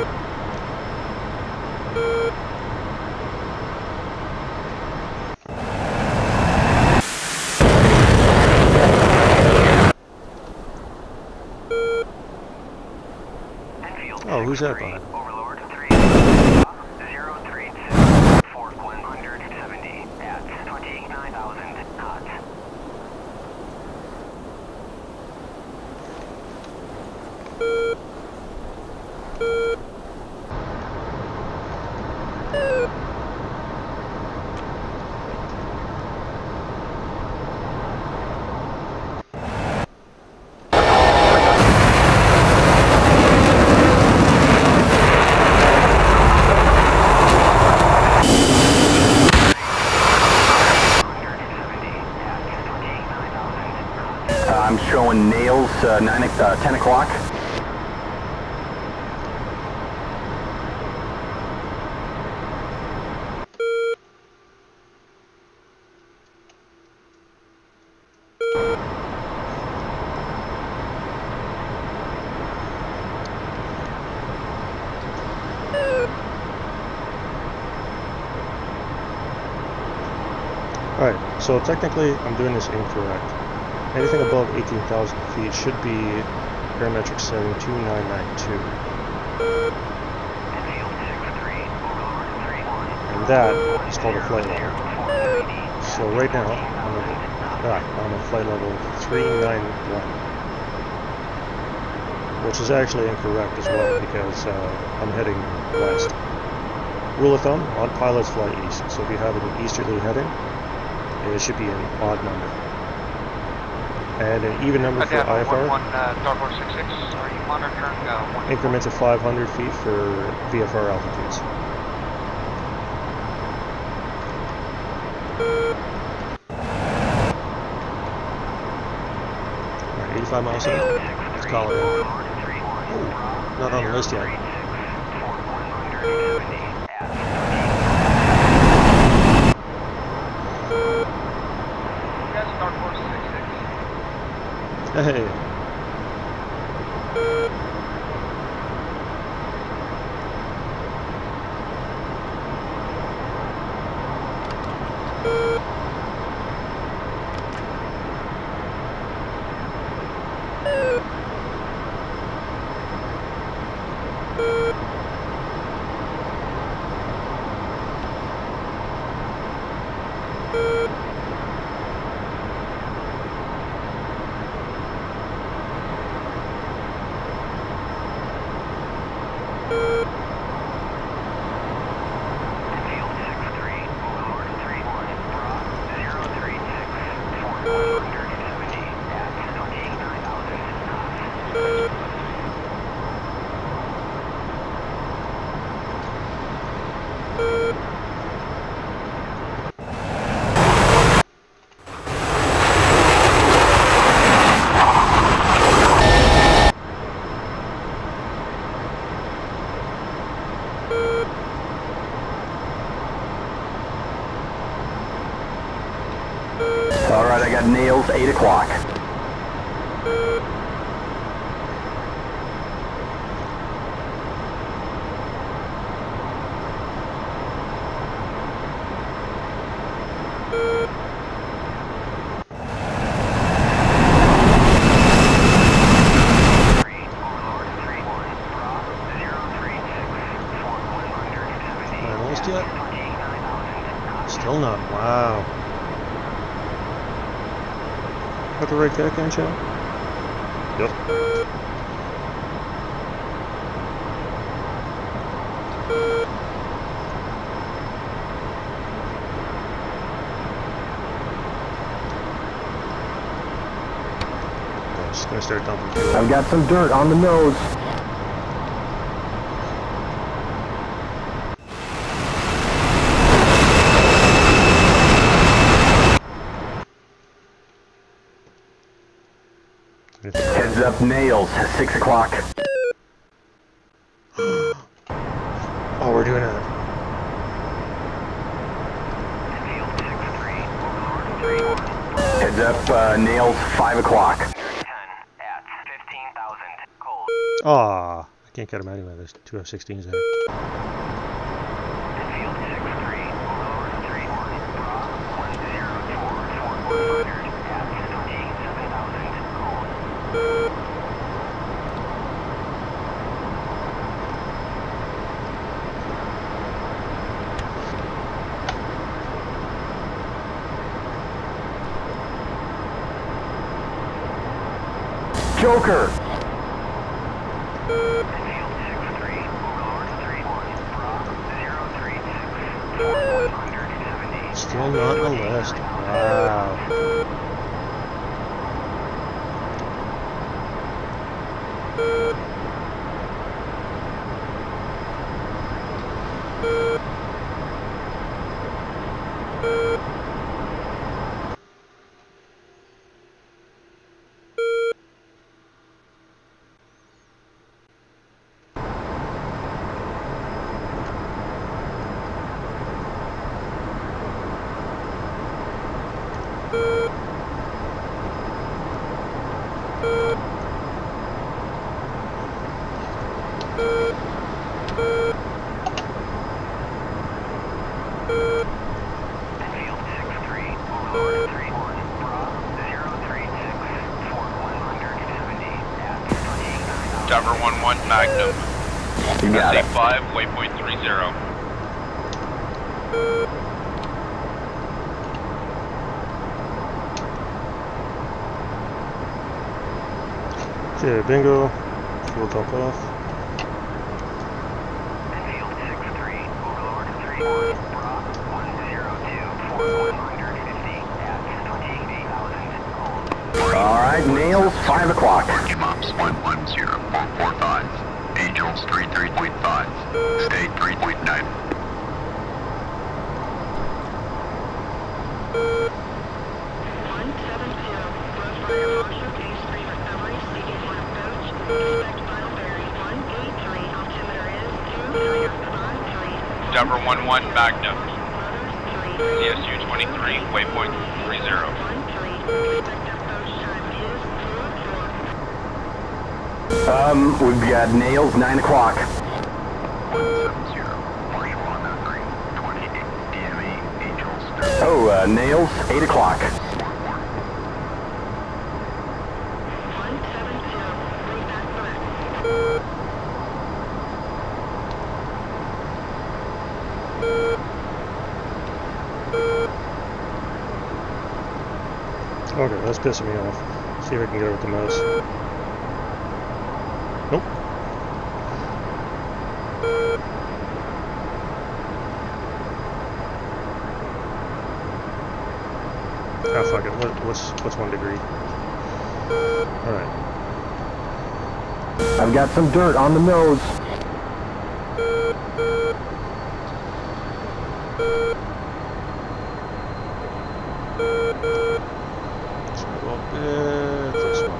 C: Oh, who's that behind?
B: Overlord three zero three four one hundred seventy at twenty-nine thousand knots. I'm showing nails uh, nine, uh, ten o'clock.
C: Alright, so technically I'm doing this incorrect. Anything above eighteen thousand feet should be parametric setting two nine nine two. And that is called a flight level. So right now, I'm at, ah, I'm at flight level three nine one. Which is actually incorrect as well, because uh, I'm heading west. Rule of thumb, odd pilots fly east. So if you have an easterly heading, it should be an odd number. And an even number for I F R.
F: One, uh, Dark Horse six six, are you monitoring uh, one?
C: Increments of five hundred feet for V F R altitudes. Alright, eighty-five miles an hour. Let's call it in. Ooh, not on the list yet.
F: Dark Horse six six.
C: Hey.
B: got nails, eight o'clock.
C: Yet? Still not. Wow. Got the right guy, can you? Yep. I'm just gonna start dumping fuel.
B: I've got some dirt on the nose. Heads up, nails, six o'clock.
C: Oh, we're doing it.
B: Heads up, uh, nails, five o'clock.
C: Aw, I can't get him anyway. There's two F sixteens there.
B: Joker!
C: Still not on the list. Wow.
A: Diver one one Magnum.
B: You got it.
A: five, waypoint three zero.
C: Okay, bingo. Fuel top off.
B: Alright, nails, five o'clock.
I: Mops one one zero four four five. Angels three three point five. State three point nine.
D: one seven zero, Rough Rider Marshall, case three recovery, seeking one approach. Expect final bearing one eight three, altimeter is two nine five three.
A: Diver one one Magnum. C S U twenty-three, waypoint three zero.
B: Um, we've got nails, nine o'clock.
I: one seven zero. Marshal on that three. twenty-eight. D M E. Angels.
B: Oh, uh, nails, eight o'clock.
D: one seven zero, bring back correct.
C: Okay, that's pissing me off. See if I can get it with the mouse. Nope. Ah, fuck it. What, what's what's one degree? All right.
B: I've got some dirt on the nose.
C: Let's go a bit this way.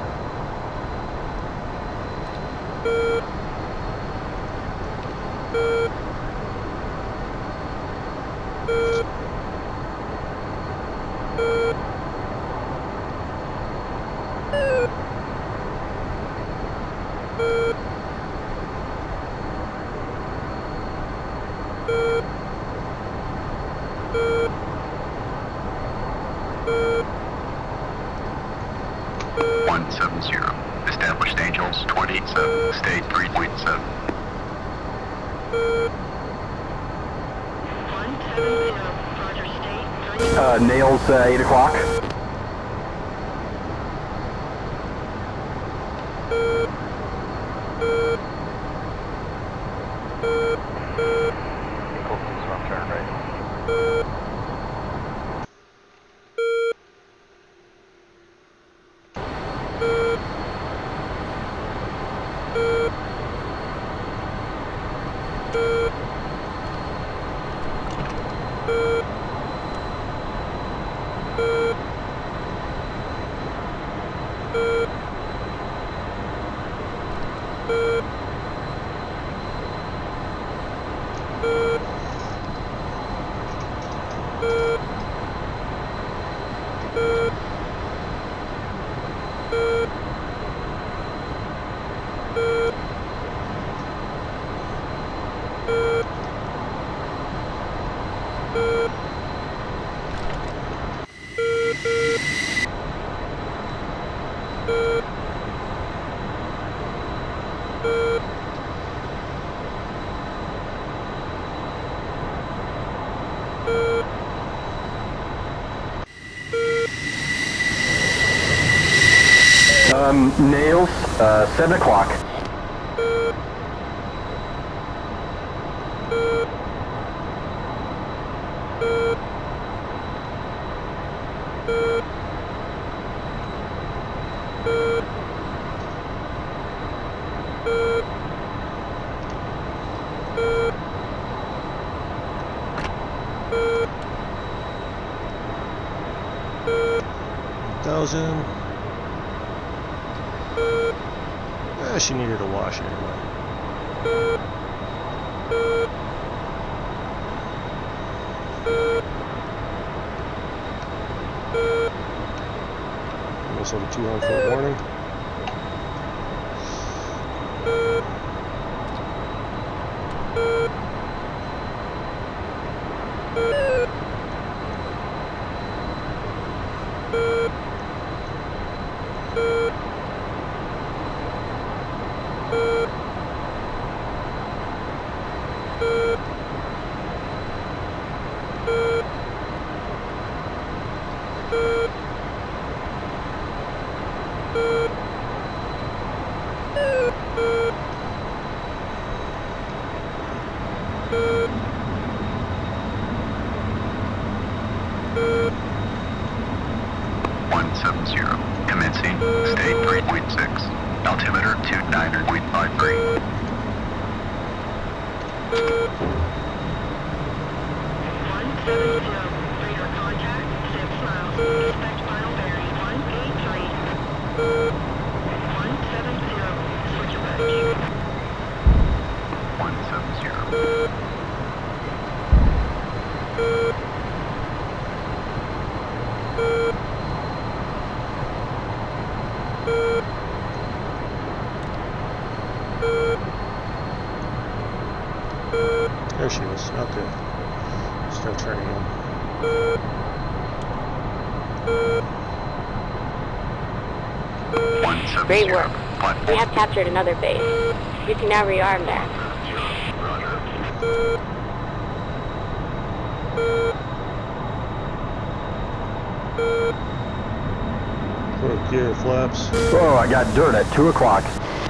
I: one seven zero. Established Angels twenty-seven, state three point seven.
D: one seven zero, Roger, state three.
B: Uh, Nails, uh, eight o'clock. Um, Nails, uh, seven o'clock.
C: Thousand. Eh, she needed a wash anyway. Also the two hundred foot warning.
I: one seven zero. Commencing state three point six. Altimeter two nine point five three.
D: one seven zero, radar contact, six miles. Expect final bearing one eight three. one seven zero, switch approach.
I: one seven zero.
C: There she is. Okay. Start turning in.
I: one seven zero.
E: Great work.
I: Platform.
E: We have captured another base. You can now rearm there.
C: Okay, flaps.
B: Oh, I got dirt at two o'clock.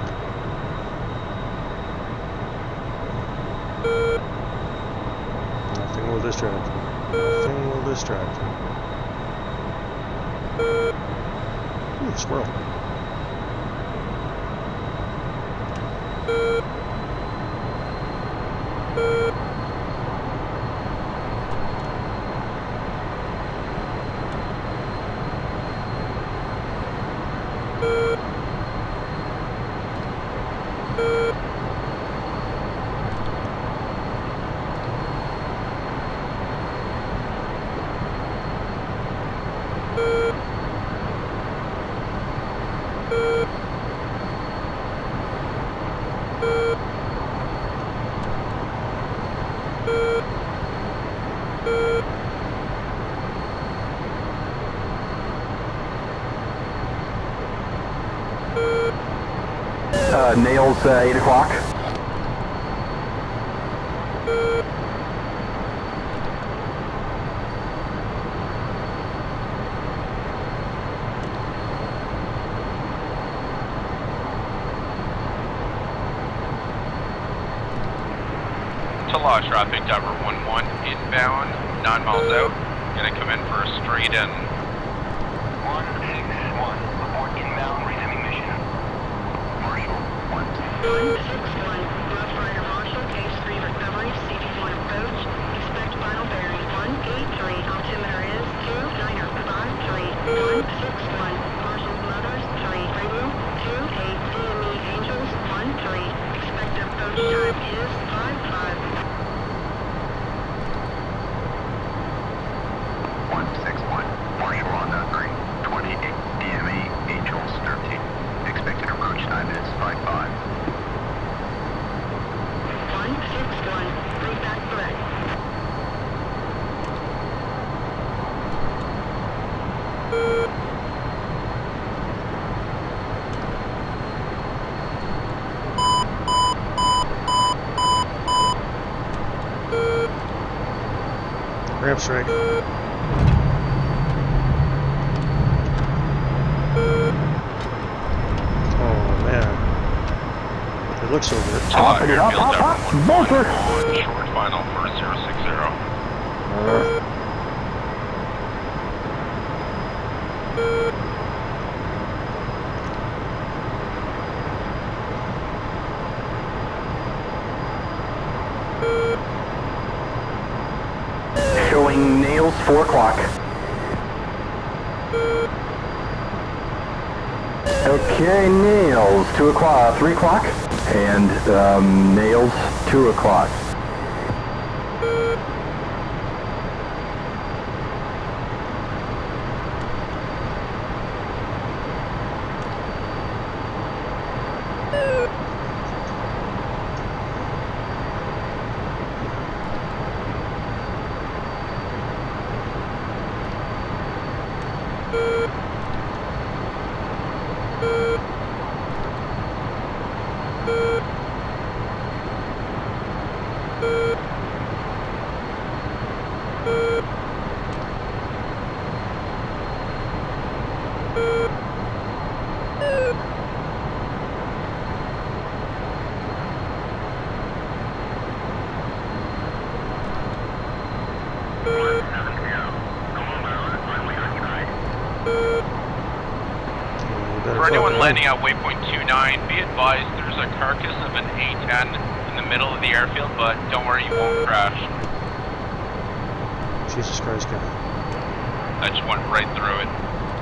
C: Nothing will distract me. Nothing will distract me. Ooh, squirrel.
B: uh, Nails, uh, eight o'clock.
A: Law traffic, diver one one inbound, nine miles out. Gonna come in for a straight in.
B: one six one, report inbound, resuming mission. Marshal, one.
D: one six one, Rough Rider Marshal, case three recovery, C D one approach. Expect final bearing one eight three, altimeter is two niner five three. one six one, Marshal Mothers three, radio two eight, D M E Angels one three. Expect approach time is five five.
I: one six one, Marshal on that three, twenty-eight, D M E, Angels thirteen. Expected approach time is five five.
D: one six one, bring back threat.
C: Ramp strike. Looks so good.
A: Top
B: it up, up, up, Bolter!
A: Short final for zero six zero.
C: Uh.
B: Showing Nails, four o'clock. Okay, Nails, two o'clock, three o'clock. And um, Nails, two o'clock.
A: For anyone landing at waypoint two nine, be advised there's a carcass of an A ten in the middle of the airfield, but don't worry, you won't crash.
C: Jesus Christ, guy.
A: I just went right through it.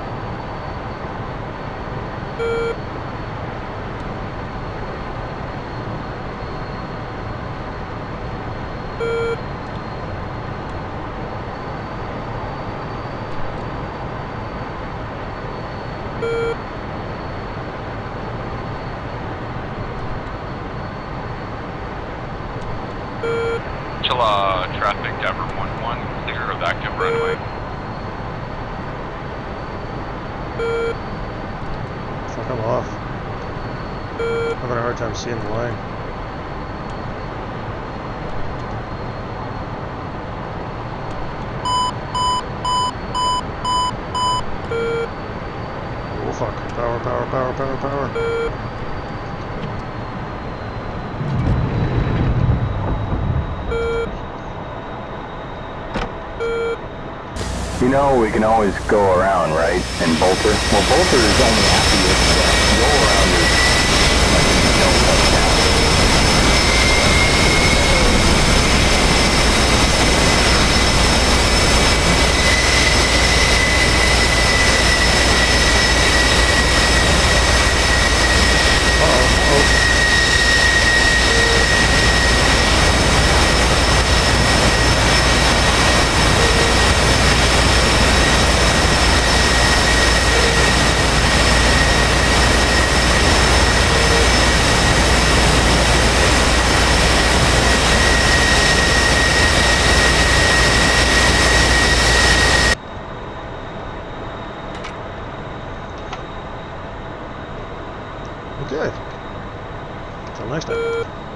A: Chilla traffic, Dever one one, clear of active runway.
C: Fuck, I'm off. I'm having a hard time seeing the line. Oh fuck. Power, power, power, power, power.
B: You know, we can always go around, right? And Bolter? Well, Bolter is only after you go around is like, no touchdown.
C: Good. Till next time.